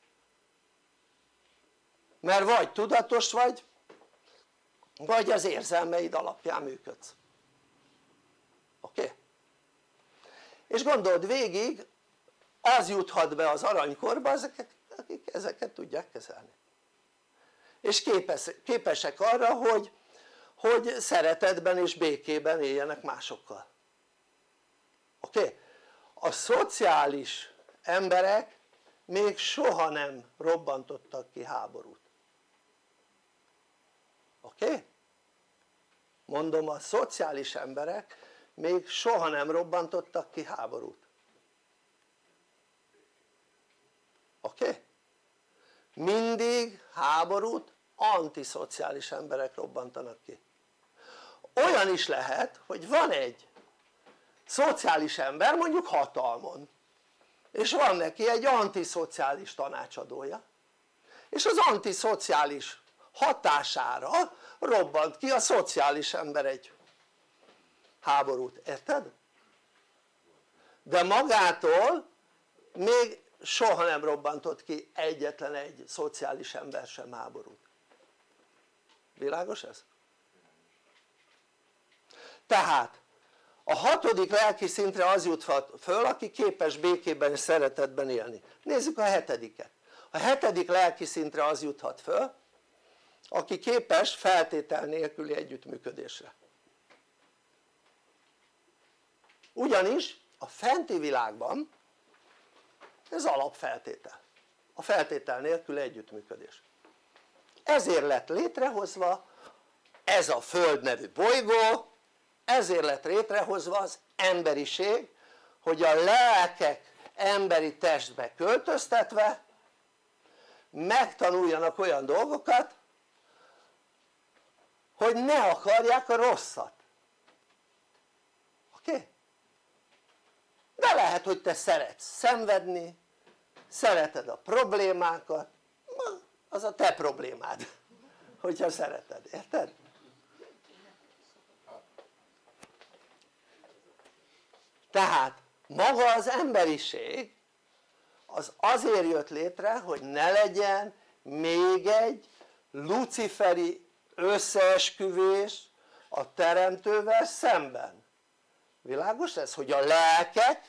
mert vagy tudatos vagy, vagy az érzelmeid alapján működsz. Oké? Okay? És gondold végig, az juthat be az aranykorba, ezeket, akik ezeket tudják kezelni. És képes, képesek arra, hogy, hogy szeretetben és békében éljenek másokkal. Oké? Okay? A szociális emberek még soha nem robbantottak ki háborút. Oké? Okay? mondom, a szociális emberek még soha nem robbantottak ki háborút. Oké? Okay? Mindig háborút antiszociális emberek robbantanak ki. Olyan is lehet, hogy van egy szociális ember mondjuk hatalmon, és van neki egy antiszociális tanácsadója, és az antiszociális hatására robbant ki a szociális ember egy háborút, érted? De magától még soha nem robbantott ki egyetlen egy szociális ember sem háborút. Világos ez? Tehát a hatodik lelki szintre az juthat föl, aki képes békében és szeretetben élni. Nézzük a hetediket. A hetedik lelki szintre az juthat föl, aki képes feltétel nélküli együttműködésre. Ugyanis a fenti világban ez alapfeltétel, a feltétel nélküli együttműködés. Ezért lett létrehozva ez a Föld nevű bolygó, ezért lett létrehozva az emberiség, hogy a lelkek emberi testbe költöztetve megtanuljanak olyan dolgokat, hogy ne akarják a rosszat. Oké? Okay? De lehet, hogy te szeretsz szenvedni, szereted a problémákat, az a te problémád, hogyha szereted, érted? Tehát maga az emberiség az azért jött létre, hogy ne legyen még egy luciferi összeesküvés a teremtővel szemben. Világos ez? Hogy a lelkek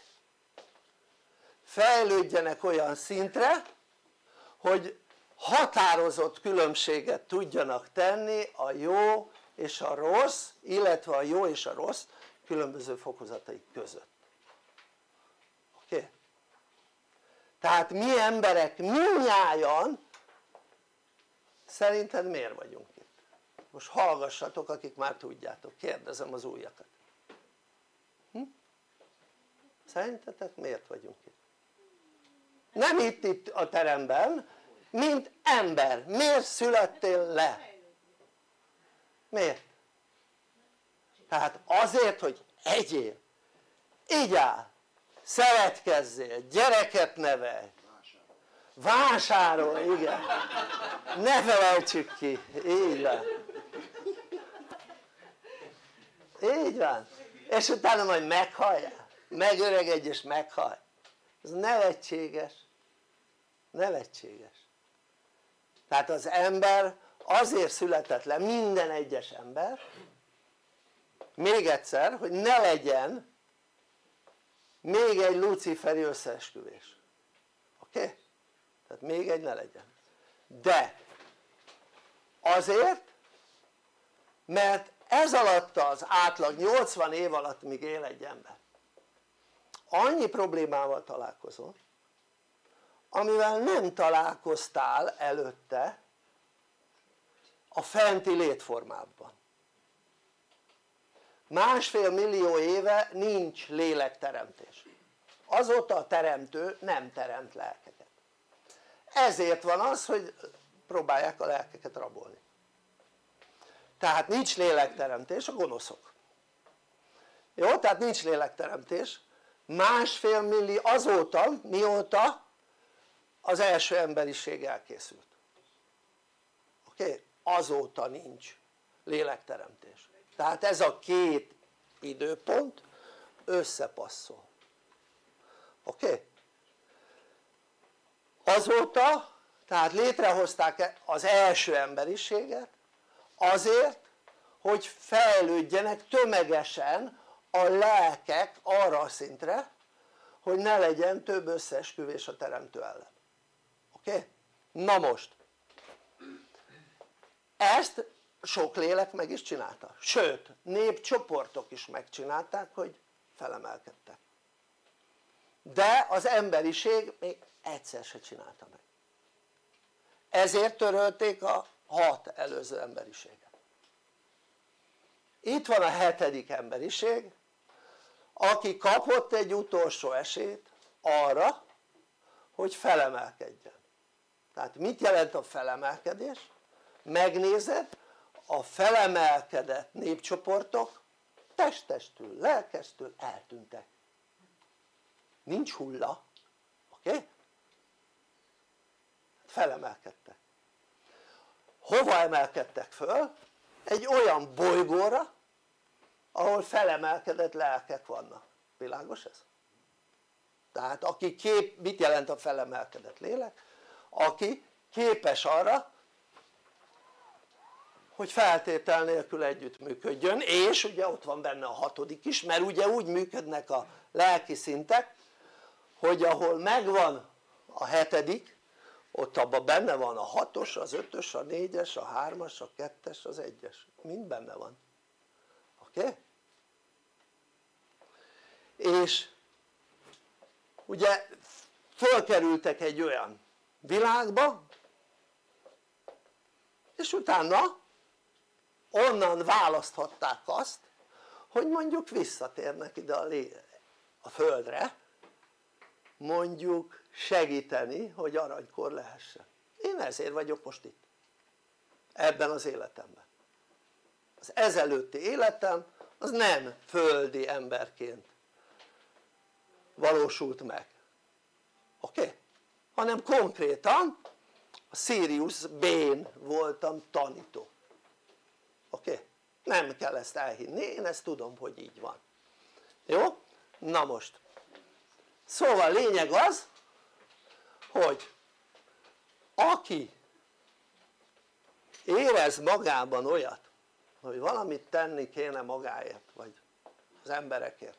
fejlődjenek olyan szintre, hogy határozott különbséget tudjanak tenni a jó és a rossz, illetve a jó és a rossz különböző fokozatai között. Oké? Okay? Tehát mi emberek mindnyájan szerinted miért vagyunk itt? Most hallgassatok, akik már tudjátok, kérdezem az újakat. Hm? Szerintetek miért vagyunk itt? Nem itt, itt a teremben, mint ember. Miért születtél le? Miért? Tehát azért, hogy egyél, igyál, szeretkezzél, gyereket nevelj, vásárolj, igen, ne felejtsük ki, így van, így van, és utána majd meghalljál, megöregedj és meghalj, ez nevetséges, nevetséges. Tehát az ember azért született le, minden egyes ember, még egyszer, hogy ne legyen még egy luciferi összeesküvés. Oké? Okay? Tehát még egy ne legyen. De azért, mert ez alatt az átlag nyolcvan év alatt, míg él egy ember, annyi problémával találkozol, amivel nem találkoztál előtte a fenti létformádban. Másfél millió éve nincs lélekteremtés. Azóta a teremtő nem teremt lelkeket. Ezért van az, hogy próbálják a lelkeket rabolni. Tehát nincs lélekteremtés, a gonoszok. Jó? Tehát nincs lélekteremtés. Másfél millió, azóta, mióta az első emberiség elkészült. Oké? Okay? Azóta nincs lélekteremtés. Tehát ez a két időpont összepasszol. Oké? Okay? Azóta, tehát létrehozták az első emberiséget azért, hogy fejlődjenek tömegesen a lelkek arra a szintre, hogy ne legyen több összeesküvés a teremtő ellen. Oké? Okay? Na most, ezt sok lélek meg is csinálta, sőt, népcsoportok is megcsinálták, hogy felemelkedtek. De az emberiség még egyszer se csinálta meg. Ezért törölték a hat előző emberiséget. itt van a hetedik emberiség, aki kapott egy utolsó esélyt arra, hogy felemelkedjen. Tehát mit jelent a felemelkedés? Megnézed, a felemelkedett népcsoportok testestül, lelkestől eltűntek. Nincs hulla, oké? Okay? Felemelkedtek. Hova emelkedtek föl? Egy olyan bolygóra, ahol felemelkedett lelkek vannak. Világos ez? Tehát aki kép, mit jelent a felemelkedett lélek? Aki képes arra, hogy feltétel nélkül együttműködjön, és ugye ott van benne a hatodik is, mert ugye úgy működnek a lelki szintek, hogy ahol megvan a hetedik, ott abban benne van a hatos, az ötös, a négyes, a hármas, a kettes, az egyes, mind benne van, oké? Okay? És ugye fölkerültek egy olyan világba, és utána onnan választhatták azt, hogy mondjuk visszatérnek ide a, lé- a földre, mondjuk segíteni, hogy aranykor lehessen. Én ezért vagyok most itt, ebben az életemben. Az ezelőtti életem az nem földi emberként valósult meg, oké? Okay? Hanem konkrétan a Sirius Bén voltam tanító, oké? Okay? Nem kell ezt elhinni, én ezt tudom, hogy így van, jó? Na most, szóval lényeg az, hogy aki érez magában olyat, hogy valamit tenni kéne magáért, vagy az emberekért,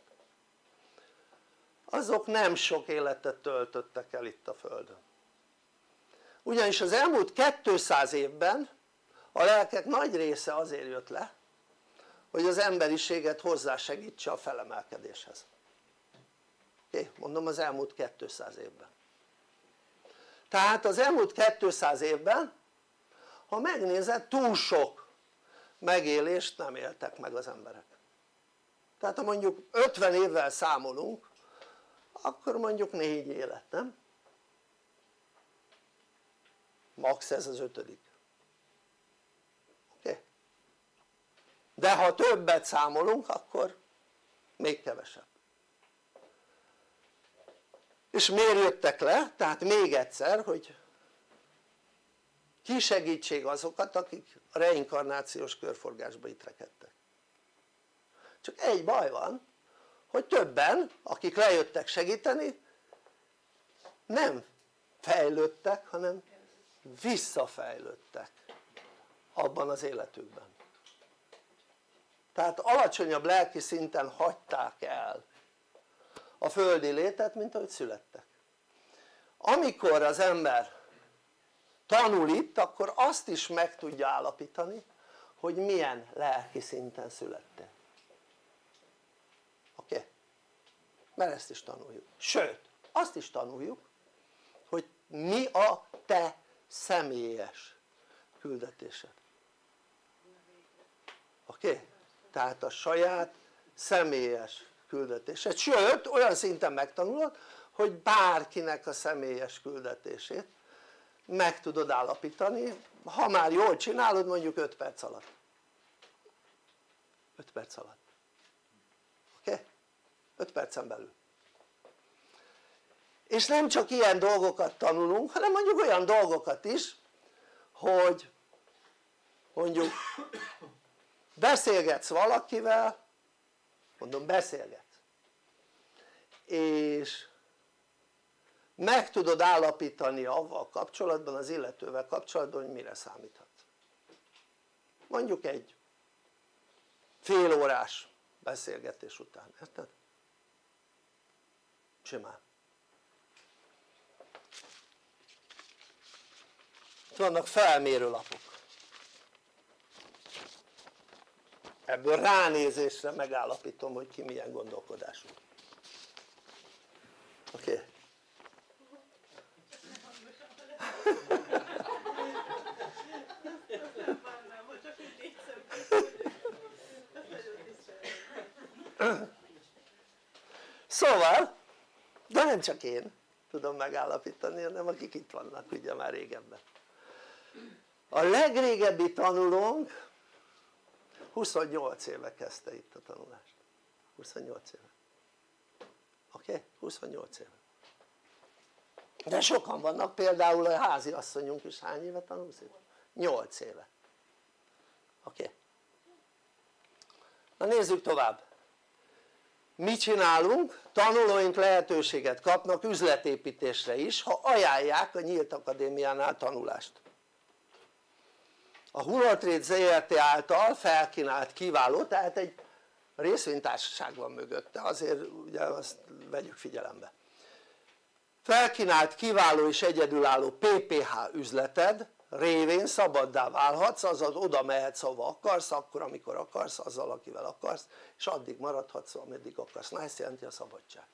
azok nem sok életet töltöttek el itt a Földön. Ugyanis az elmúlt kétszáz évben a lelkek nagy része azért jött le, hogy az emberiséget hozzásegítse a felemelkedéshez. Oké, mondom, az elmúlt kétszáz évben. Tehát az elmúlt kétszáz évben, ha megnézed, túl sok megélést nem éltek meg az emberek. Tehát ha mondjuk ötven évvel számolunk, akkor mondjuk négy élet, nem? Max ez az ötödik, oké? Okay? De ha többet számolunk, akkor még kevesebb. És miért jöttek le? Tehát még egyszer, hogy kisegítsék azokat, akik a reinkarnációs körforgásba itt rekedtek. Csak egy baj van, hogy többen, akik lejöttek segíteni, nem fejlődtek, hanem visszafejlődtek abban az életükben. Tehát alacsonyabb lelki szinten hagyták el a földi létet, mint ahogy születtek. Amikor az ember tanul itt, akkor azt is meg tudja állapítani, hogy milyen lelki szinten születtek. Oké? Okay? Mert ezt is tanuljuk. Sőt, azt is tanuljuk, hogy mi a te személyes küldetésed. Oké? Okay? Tehát a saját személyes küldetésed. Sőt, olyan szinten megtanulod, hogy bárkinek a személyes küldetését meg tudod állapítani, ha már jól csinálod, mondjuk öt perc alatt. öt perc alatt. Oké? Okay? öt percen belül. És nem csak ilyen dolgokat tanulunk, hanem mondjuk olyan dolgokat is, hogy mondjuk beszélgetsz valakivel, mondom beszélgetsz, és meg tudod állapítani avval kapcsolatban, az illetővel kapcsolatban, hogy mire számíthatsz. Mondjuk egy fél órás beszélgetés után, érted? Simán. Itt vannak felmérő lapok. Ebből ránézésre megállapítom, hogy ki milyen gondolkodású. Oké? Okay. Szóval, de nem csak én tudom megállapítani, hanem akik itt vannak ugye már régebben. A legrégebbi tanulónk huszonnyolc éve kezdte itt a tanulást. huszonnyolc éve. Oké? Okay? huszonnyolc éve. De sokan vannak, például a háziasszonyunk is hány éve tanul szépen? nyolc éve. Oké? Okay? Na nézzük tovább. Mit csinálunk? Tanulóink lehetőséget kapnak üzletépítésre is, ha ajánlják a Nyílt Akadémiánál tanulást. A Hunortrade zé er té által felkínált kiváló, tehát egy részvénytársaság van mögötte, azért ugye azt vegyük figyelembe. Felkínált kiváló és egyedülálló pé pé há üzleted révén szabaddá válhatsz, azaz oda mehetsz ahova akarsz, akkor amikor akarsz, azzal akivel akarsz, és addig maradhatsz ameddig akarsz. Na ezt jelenti a szabadság.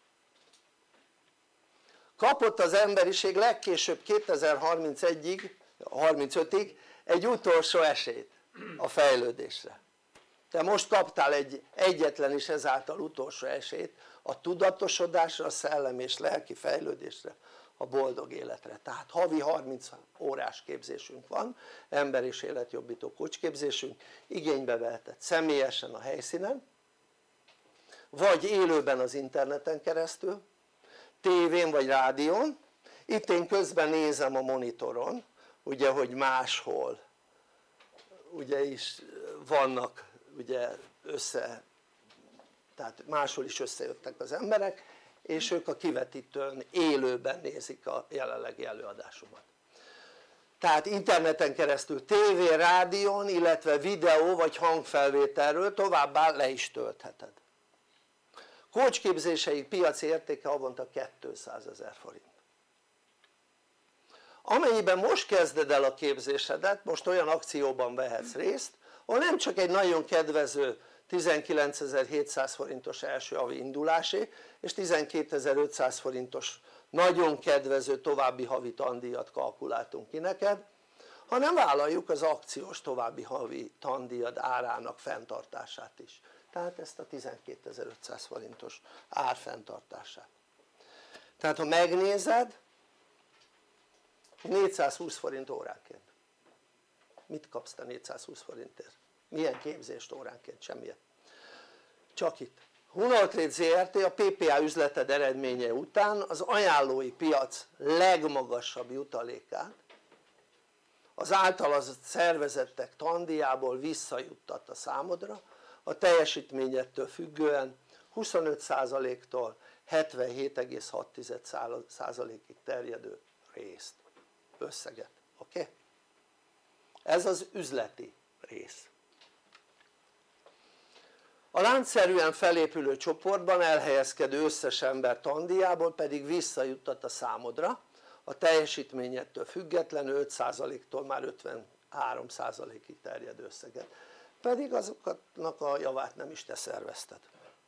Kapott az emberiség legkésőbb kétezer-harmincegyig, harmincötig egy utolsó esélyt a fejlődésre. Te most kaptál egy egyetlen és ezáltal utolsó esélyt a tudatosodásra, a szellemi és lelki fejlődésre, a boldog életre. Tehát havi harminc órás képzésünk van, ember és életjobbító coachképzésünk, igénybe veheted személyesen a helyszínen, vagy élőben az interneten keresztül, tévén vagy rádión. Itt én közben nézem a monitoron, ugye, hogy máshol ugye is vannak ugye össze, tehát máshol is összejöttek az emberek, és ők a kivetítőn élőben nézik a jelenlegi előadásomat. Tehát interneten keresztül, tévé, rádión, illetve videó vagy hangfelvételről továbbá le is töltheted. Coachképzéseik piaci értéke havonta kétszázezer forint. Amennyiben most kezded el a képzésedet, most olyan akcióban vehetsz részt, ahol nem csak egy nagyon kedvező tizenkilencezer-hétszáz forintos első havi indulási és tizenkétezer-ötszáz forintos nagyon kedvező további havi tandíjat kalkuláltunk ki neked, hanem vállaljuk az akciós további havi tandíjad árának fenntartását is, tehát ezt a tizenkétezer-ötszáz forintos ár fenntartását. Tehát ha megnézed, négyszázhúsz forint óránként. Mit kapsz te négyszázhúsz forintért? Milyen képzést óránként? Semmiet. Csak itt. Hunortrade zé er té a pé pé há üzleted eredménye után az ajánlói piac legmagasabb jutalékát az általa szervezettek tandíjából visszajuttat a számodra, a teljesítményettől függően huszonöt százaléktól hetvenhét egész hat százalékig terjedő részt, összeget. Oké? Okay? Ez az üzleti rész. A láncszerűen felépülő csoportban elhelyezkedő összes ember tandíjából pedig visszajuttat a számodra, a teljesítményettől függetlenül öt százaléktól már ötvenhárom százalékig terjedő összeget, pedig azoknak a javát nem is te szervezted.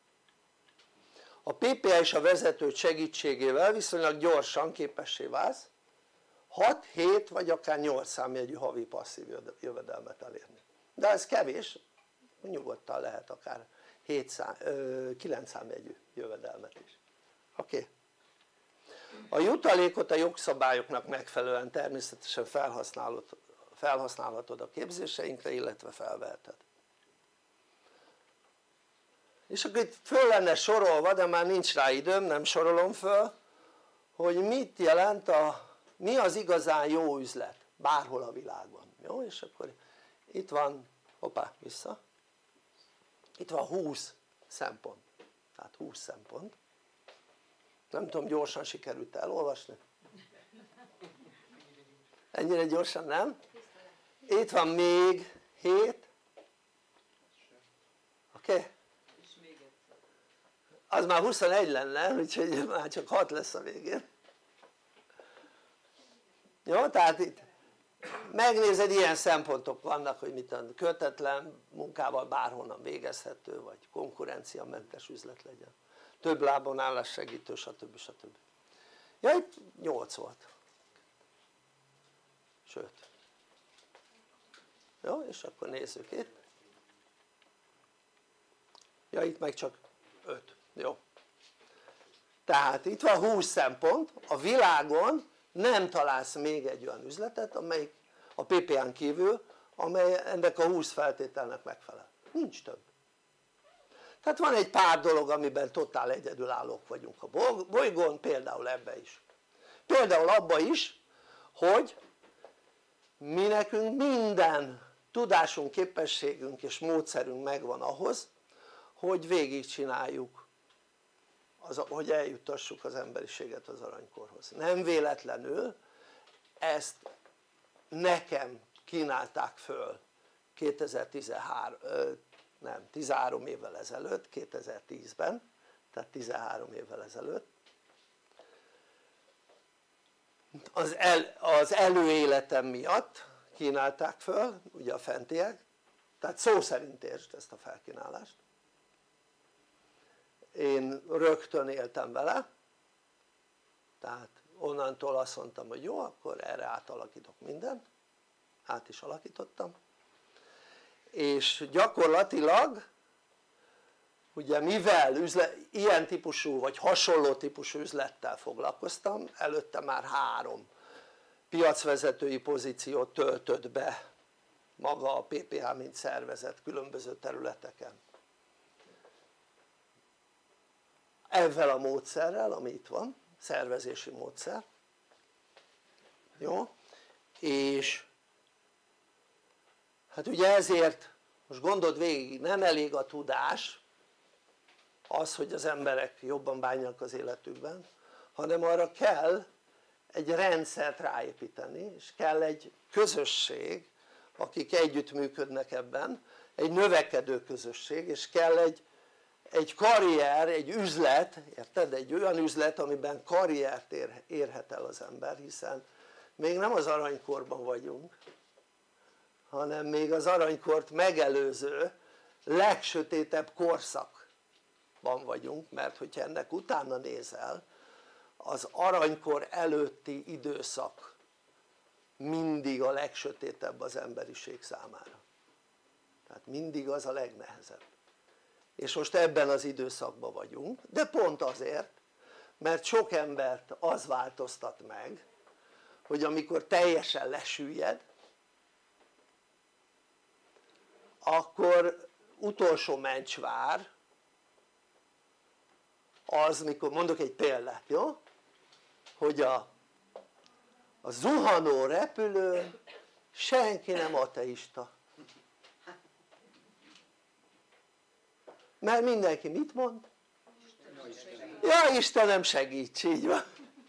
A pé pé há és a vezetőd segítségével viszonylag gyorsan képessé válsz hat, hét vagy akár nyolc számjegyű havi passzív jövedelmet elérni. De ez kevés, nyugodtan lehet akár hét szám, kilenc számjegyű jövedelmet is. Oké? Okay. A jutalékot a jogszabályoknak megfelelően természetesen felhasználhatod, felhasználhatod a képzéseinkre, illetve felveheted. És akkor itt föl lenne sorolva, de már nincs rá időm, nem sorolom föl, hogy mit jelent a, mi az igazán jó üzlet bárhol a világban. Jó? És akkor itt van, hoppá, vissza, itt van húsz szempont, tehát húsz szempont. Nem tudom, gyorsan sikerült elolvasni? Ennyire gyorsan nem? Itt van még hét. Oké? Okay? Az már huszonegy lenne, úgyhogy már csak hat lesz a végén. Jó? Tehát itt megnézed, ilyen szempontok vannak, hogy mit a kötetlen munkával bárhonnan végezhető, vagy konkurenciamentes üzlet legyen, több lábon állás segítő, stb. stb. Ja, itt nyolc volt. Sőt. Jó, és akkor nézzük itt. Ja, itt meg csak öt, jó. Tehát itt van húsz szempont, a világon nem találsz még egy olyan üzletet amelyik a pé pé á-n kívül amely ennek a húsz feltételnek megfelel, nincs több. Tehát van egy pár dolog amiben totál egyedülállók vagyunk a bolygón, például ebbe is, például abba is hogy mi nekünk minden tudásunk, képességünk és módszerünk megvan ahhoz hogy végigcsináljuk, az, hogy eljuttassuk az emberiséget az aranykorhoz. Nem véletlenül ezt nekem kínálták föl kétezer-tizenhárom, nem, tizenhárom évvel ezelőtt, kétezer-tízben, tehát tizenhárom évvel ezelőtt. Az, el, az előéletem miatt kínálták föl, ugye a fentiek, tehát szó szerint értsd ezt a felkínálást. Én rögtön éltem vele, tehát onnantól azt mondtam hogy jó, akkor erre átalakítok mindent, át is alakítottam, és gyakorlatilag ugye mivel üzlet, ilyen típusú vagy hasonló típusú üzlettel foglalkoztam, előtte már három piacvezetői pozíciót töltött be maga a pé pé á mint szervezet különböző területeken ezzel a módszerrel ami itt van, szervezési módszer, jó? És hát ugye ezért most gondold végig, nem elég a tudás az hogy az emberek jobban bánjanak az életükben, hanem arra kell egy rendszert ráépíteni, és kell egy közösség akik együttműködnek ebben, egy növekedő közösség, és kell egy, egy karrier, egy üzlet, érted? Egy olyan üzlet amiben karriert ér, érhet el az ember, hiszen még nem az aranykorban vagyunk, hanem még az aranykort megelőző legsötétebb korszakban vagyunk, mert hogyha ennek utána nézel az aranykor előtti időszak mindig a legsötétebb az emberiség számára, tehát mindig az a legnehezebb, és most ebben az időszakban vagyunk, de pont azért mert sok embert az változtat meg hogy amikor teljesen lesüllyed akkor utolsó mencsvár az, mikor mondok egy példát, jó? Hogy a, a zuhanó repülőn senki nem ateista, mert mindenki mit mond? Ja Istenem segíts, így van,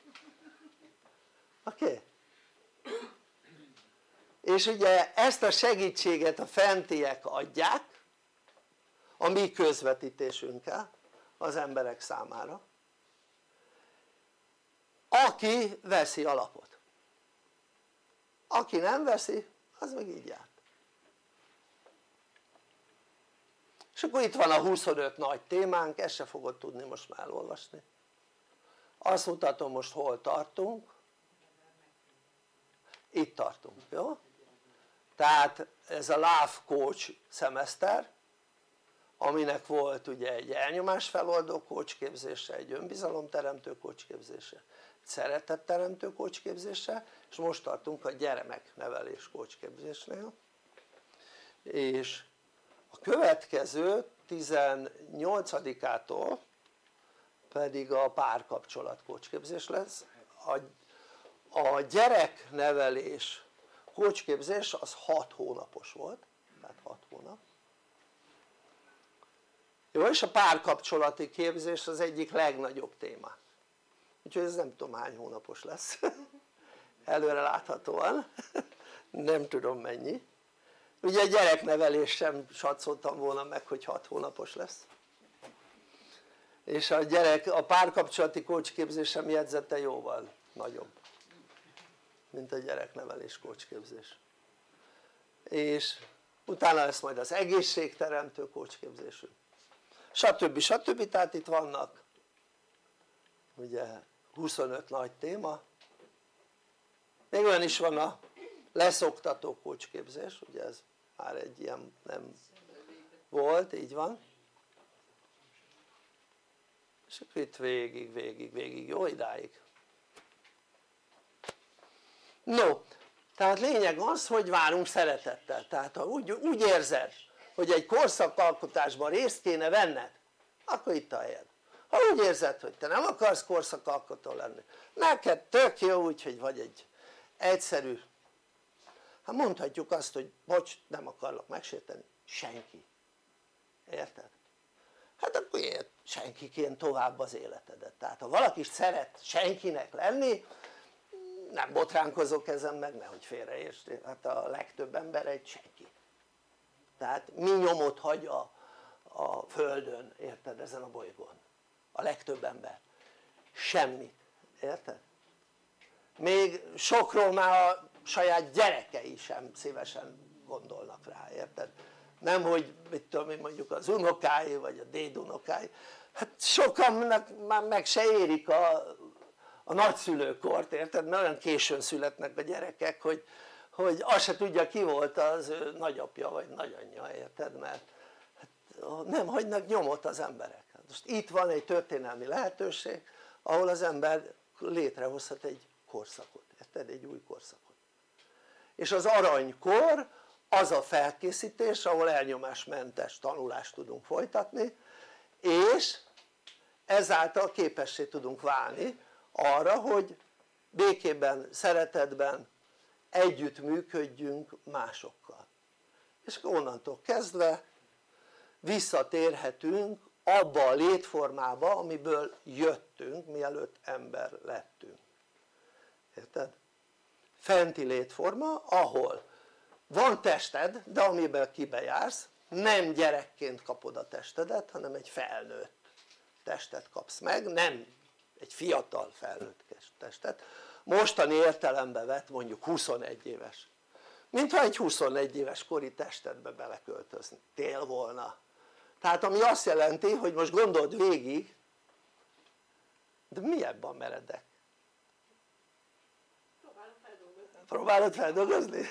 oké? Okay? És ugye ezt a segítséget a fentiek adják a mi közvetítésünkkel az emberek számára, aki veszi alapot, aki nem veszi az meg így járt. És akkor itt van a huszonöt nagy témánk, ezt se fogod tudni most már elolvasni, azt mutatom most hol tartunk, itt tartunk, jó? Tehát ez a Love Coach szemeszter aminek volt ugye egy elnyomásfeloldó coach képzése, egy önbizalomteremtő coach képzése, egy szeretetteremtő coach képzése, és most tartunk a gyermeknevelés coach képzésnél, és a következő tizennyolcadikától pedig a párkapcsolat coach képzés lesz. A, a gyereknevelés coach képzés az hat hónapos volt, tehát hat hónap, jó? És a párkapcsolati képzés az egyik legnagyobb téma, úgyhogy ez nem tudom hány hónapos lesz előre láthatóan nem tudom mennyi, ugye a gyereknevelés sem satszoltam volna meg hogy hat hónapos lesz, és a gyerek, a párkapcsolati coach képzésem jegyzete jóval nagyobb mint a gyereknevelés coach képzés, és utána lesz majd az egészségteremtő coach képzésünk, stb. stb. Tehát itt vannak ugye huszonöt nagy téma, még olyan is van a leszoktató coach képzés, ugye ez már egy ilyen nem volt, így van, és akkor itt végig, végig, végig, jó idáig. No, tehát lényeg az, hogy várunk szeretettel, tehát ha úgy, úgy érzed, hogy egy korszakalkotásban részt kéne venned, akkor itt a helyed. Ha úgy érzed, hogy te nem akarsz korszakalkotó lenni, neked tök jó úgy, hogy vagy egy egyszerű, hát mondhatjuk azt, hogy bocs, nem akarlak megsérteni, senki, érted? Hát akkor éld senkiként tovább az életedet, tehát ha valaki szeret senkinek lenni, nem botránkozok ezen meg, nehogy félreértsd, hát a legtöbb ember egy senki, tehát mi nyomot hagy a, a földön, érted, ezen a bolygón a legtöbb ember? Semmit, érted? Még sokról már a saját gyerekei sem szívesen gondolnak rá, érted? Nem hogy mit tudom én, mondjuk az unokái vagy a dédunokái, hát sokannak már meg se érik a, a nagyszülőkort, érted? Mert olyan későn születnek a gyerekek, hogy, hogy azt se tudja ki volt az ő nagyapja vagy nagyanyja, érted? Mert hát nem hagynak nyomot az emberek. Most itt van egy történelmi lehetőség, ahol az ember létrehozhat egy korszakot, érted? Egy új korszakot. És az aranykor az a felkészítés, ahol elnyomásmentes tanulást tudunk folytatni, és ezáltal képessé tudunk válni arra, hogy békében, szeretetben együtt működjünk másokkal. És onnantól kezdve visszatérhetünk abba a létformába, amiből jöttünk, mielőtt ember lettünk. Érted? Fenti létforma, ahol van tested, de amiben kibejársz, nem gyerekként kapod a testedet, hanem egy felnőtt testet kapsz meg, nem egy fiatal felnőtt testet, mostani értelembe vett mondjuk huszonegy éves, mintha egy huszonegy éves kori testedbe beleköltöztél volna. Tehát ami azt jelenti, hogy most gondold végig, de mi ebben a meredek? Próbálod feldolgozni?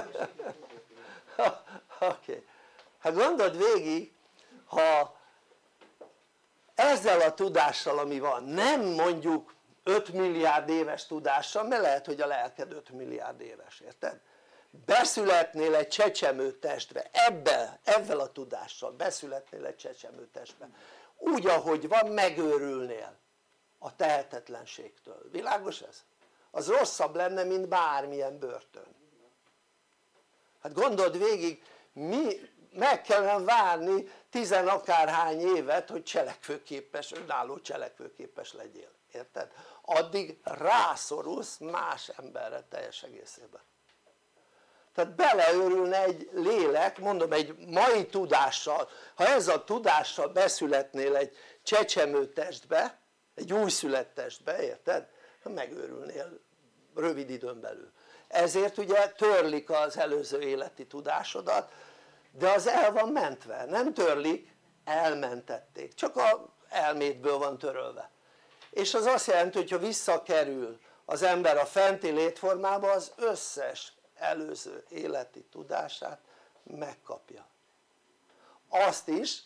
Oké, okay. Hát gondold végig, ha ezzel a tudással ami van, nem mondjuk öt milliárd éves tudással, mert lehet hogy a lelked öt milliárd éves, érted? Beszületnél egy csecsemő testbe, ebben, ezzel a tudással beszületnél egy csecsemő testbe, úgy ahogy van megőrülnél a tehetetlenségtől, világos ez? Az rosszabb lenne mint bármilyen börtön. Hát gondold végig, mi meg kellene várni tizenakárhány évet hogy cselekvőképes, önálló cselekvőképes legyél, érted? Addig rászorulsz más emberre teljes egészében. Tehát beleőrülne egy lélek, mondom egy mai tudással, ha ez a tudással beszületnél egy csecsemő testbe, egy újszülött testbe, érted? Megőrülnél rövid időn belül. Ezért ugye törlik az előző életi tudásodat, de az el van mentve, nem törlik, elmentették, csak az elmédből van törölve. És az azt jelenti, hogy ha visszakerül az ember a fenti létformába, az összes előző életi tudását megkapja. Azt is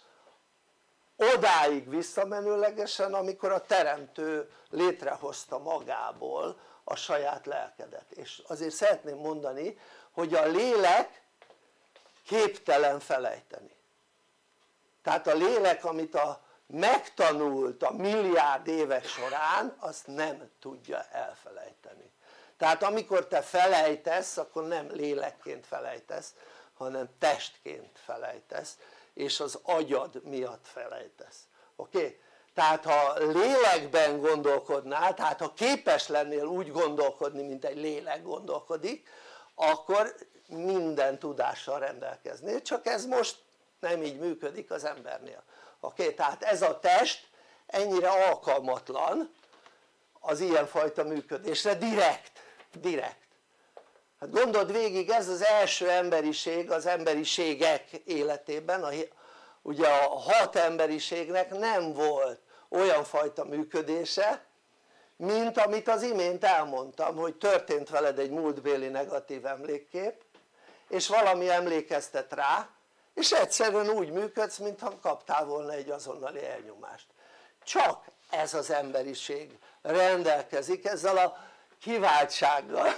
odáig visszamenőlegesen, amikor a teremtő létrehozta magából a saját lelkedet. És azért szeretném mondani, hogy a lélek képtelen felejteni. Tehát a lélek, amit a megtanult a milliárd évek során, azt nem tudja elfelejteni. Tehát amikor te felejtesz, akkor nem lélekként felejtesz, hanem testként felejtesz, és az agyad miatt felejtesz. Oké? Okay? Tehát ha lélekben gondolkodnál, tehát ha képes lennél úgy gondolkodni, mint egy lélek gondolkodik, akkor minden tudással rendelkeznél, csak ez most nem így működik az embernél. Oké? Okay? Tehát ez a test ennyire alkalmatlan az ilyenfajta működésre, direkt, direkt. Hát gondold végig, ez az első emberiség az emberiségek életében, a, ugye a hat emberiségnek nem volt olyan fajta működése, mint amit az imént elmondtam, hogy történt veled egy múltbéli negatív emlékkép, és valami emlékeztet rá, és egyszerűen úgy működsz, mintha kaptál volna egy azonnali elnyomást. csak ez az emberiség rendelkezik ezzel a kiváltsággal.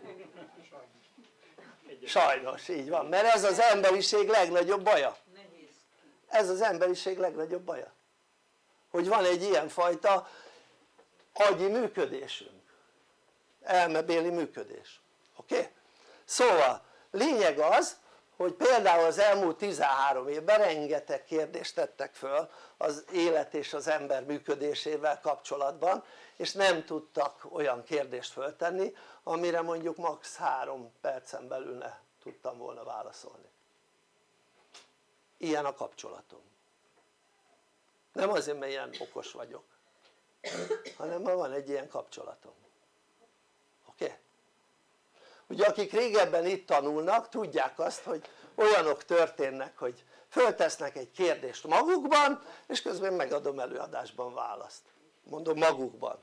Sajnos így van, mert ez az emberiség legnagyobb baja. Ez az emberiség legnagyobb baja, hogy van egy ilyen fajta agyi működésünk, elmebéli működés, oké? Okay? Szóval lényeg az, hogy például az elmúlt tizenhárom évben rengeteg kérdést tettek föl az élet és az ember működésével kapcsolatban, és nem tudtak olyan kérdést föltenni, amire mondjuk max. három percen belül ne tudtam volna válaszolni. Ilyen a kapcsolatom. Nem azért, mert ilyen okos vagyok, hanem mert van egy ilyen kapcsolatom. Oké? Okay? Ugye akik régebben itt tanulnak, tudják azt, hogy olyanok történnek, hogy föltesznek egy kérdést magukban, és közben megadom előadásban választ. Mondom magukban.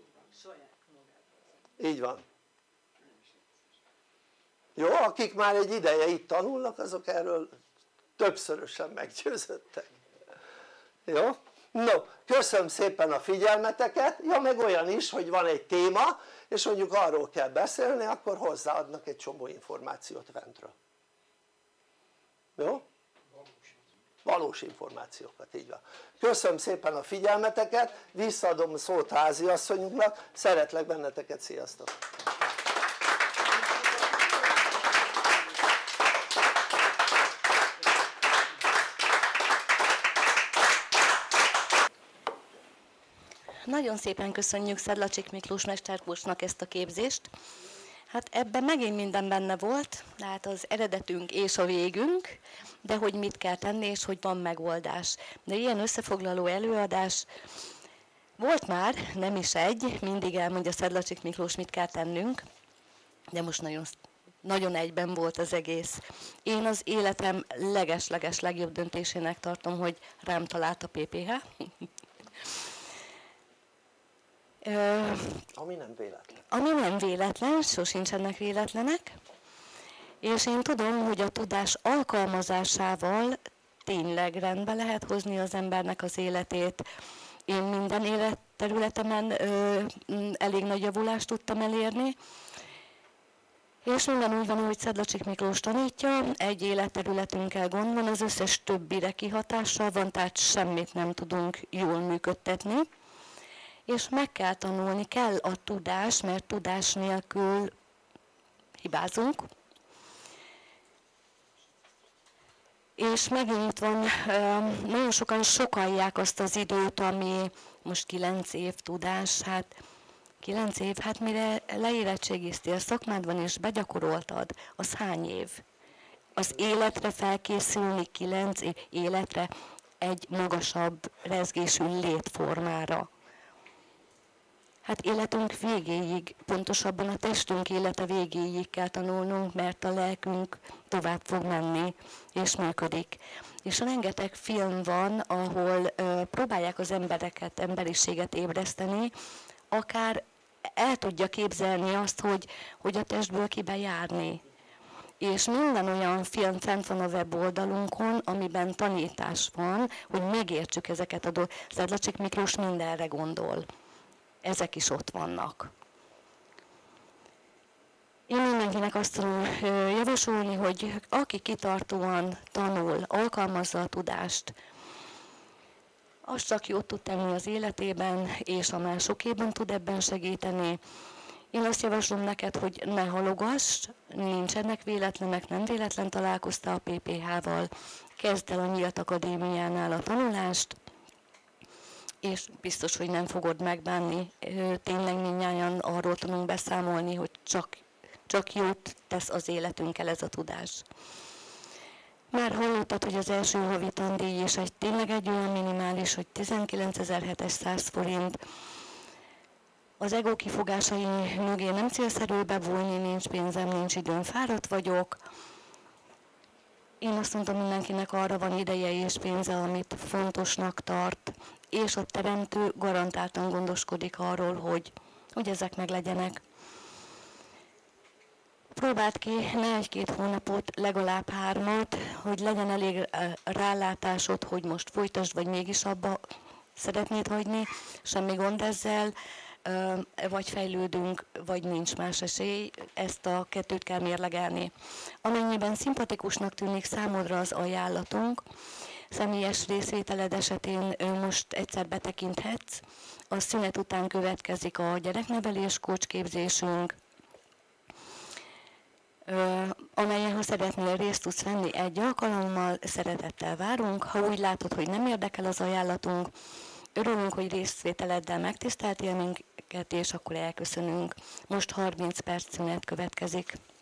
Így van. Jó, akik már egy ideje itt tanulnak, azok erről többszörösen meggyőződtek. Jó? No, köszönöm szépen a figyelmeteket. Ja, meg olyan is, hogy van egy téma, és mondjuk arról kell beszélni, akkor hozzáadnak egy csomó információt fentről. Jó? Valós információkat, így van. Köszönöm szépen a figyelmeteket, visszaadom a szót háziasszonyunknak, szeretlek benneteket, sziasztok! Nagyon szépen köszönjük Szedlacsik Miklós mesterkócsnak ezt a képzést. Hát ebben megint minden benne volt, tehát az eredetünk és a végünk, de hogy mit kell tenni és hogy van megoldás. De ilyen összefoglaló előadás volt már, nem is egy, mindig elmondja Szedlacsik Miklós, mit kell tennünk, de most nagyon, nagyon egyben volt az egész. Én az életem leges-leges legjobb döntésének tartom, hogy rám talált a pé pé há. Ami nem véletlen. Ami nem véletlen, sosincsenek véletlenek, és én tudom, hogy a tudás alkalmazásával tényleg rendbe lehet hozni az embernek az életét. Én minden életterületemen ö, elég nagy javulást tudtam elérni, és minden úgy van, ahogy Szedlacsik Miklós tanítja, egy életterületünkkel gond van, az összes többire kihatással van, tehát semmit nem tudunk jól működtetni. És meg kell tanulni, kell a tudás, mert tudás nélkül hibázunk. És megint itt van, nagyon sokan sokalják azt az időt, ami most kilenc év tudás, hát kilenc év, hát mire leérettségiztél a szakmádban és begyakoroltad, az hány év? Az életre felkészülni kilenc év, életre egy magasabb rezgésű létformára. Hát életünk végéig, pontosabban a testünk élete végéig kell tanulnunk, mert a lelkünk tovább fog menni, és működik. És rengeteg film van, ahol ö, próbálják az embereket, emberiséget ébreszteni, akár el tudja képzelni azt, hogy, hogy a testből kibe járni. És minden olyan film fent van a weboldalunkon, amiben tanítás van, hogy megértsük ezeket a dolgokat. Szedlacsik Miklós mindenre gondol. Ezek is ott vannak. Én mindenkinek azt tudom javasolni, hogy aki kitartóan tanul, alkalmazza a tudást, az csak jót tud tenni az életében, és a másokéban tud ebben segíteni. Én azt javaslom neked, hogy ne halogass, nincsenek véletlenek, nem véletlen találkoztál a pé pé há-val, kezd el a Nyílt Akadémiánál a tanulást, és biztos, hogy nem fogod megbánni. Tényleg mindnyájan arról tudunk beszámolni, hogy csak, csak jót tesz az életünkkel ez a tudás. Már hallottad, hogy az első havi tandíj és egy tényleg egy olyan minimális, hogy tizenkilencezer-hétszáz forint. Az ego kifogásai mögé nem célszerű bebújni, nincs pénzem, nincs időm, fáradt vagyok. Én azt mondom, mindenkinek arra van ideje és pénze, amit fontosnak tart, és a teremtő garantáltan gondoskodik arról, hogy, hogy ezek meg legyenek. Próbáld ki ne egy-két hónapot, legalább hármat, hogy legyen elég rálátásod, hogy most folytasd, vagy mégis abba szeretnéd hagyni, semmi gond ezzel, vagy fejlődünk, vagy nincs más esély, ezt a kettőt kell mérlegelni. Amennyiben szimpatikusnak tűnik számodra az ajánlatunk, személyes részvételed esetén most egyszer betekinthetsz, a szünet után következik a gyereknevelés kócsképzésünk, amelyen, ha szeretnél részt tudsz venni egy alkalommal, szeretettel várunk. Ha úgy látod, hogy nem érdekel az ajánlatunk, örülünk, hogy részvételeddel megtiszteltél minket, és akkor elköszönünk. Most harminc perc szünet következik.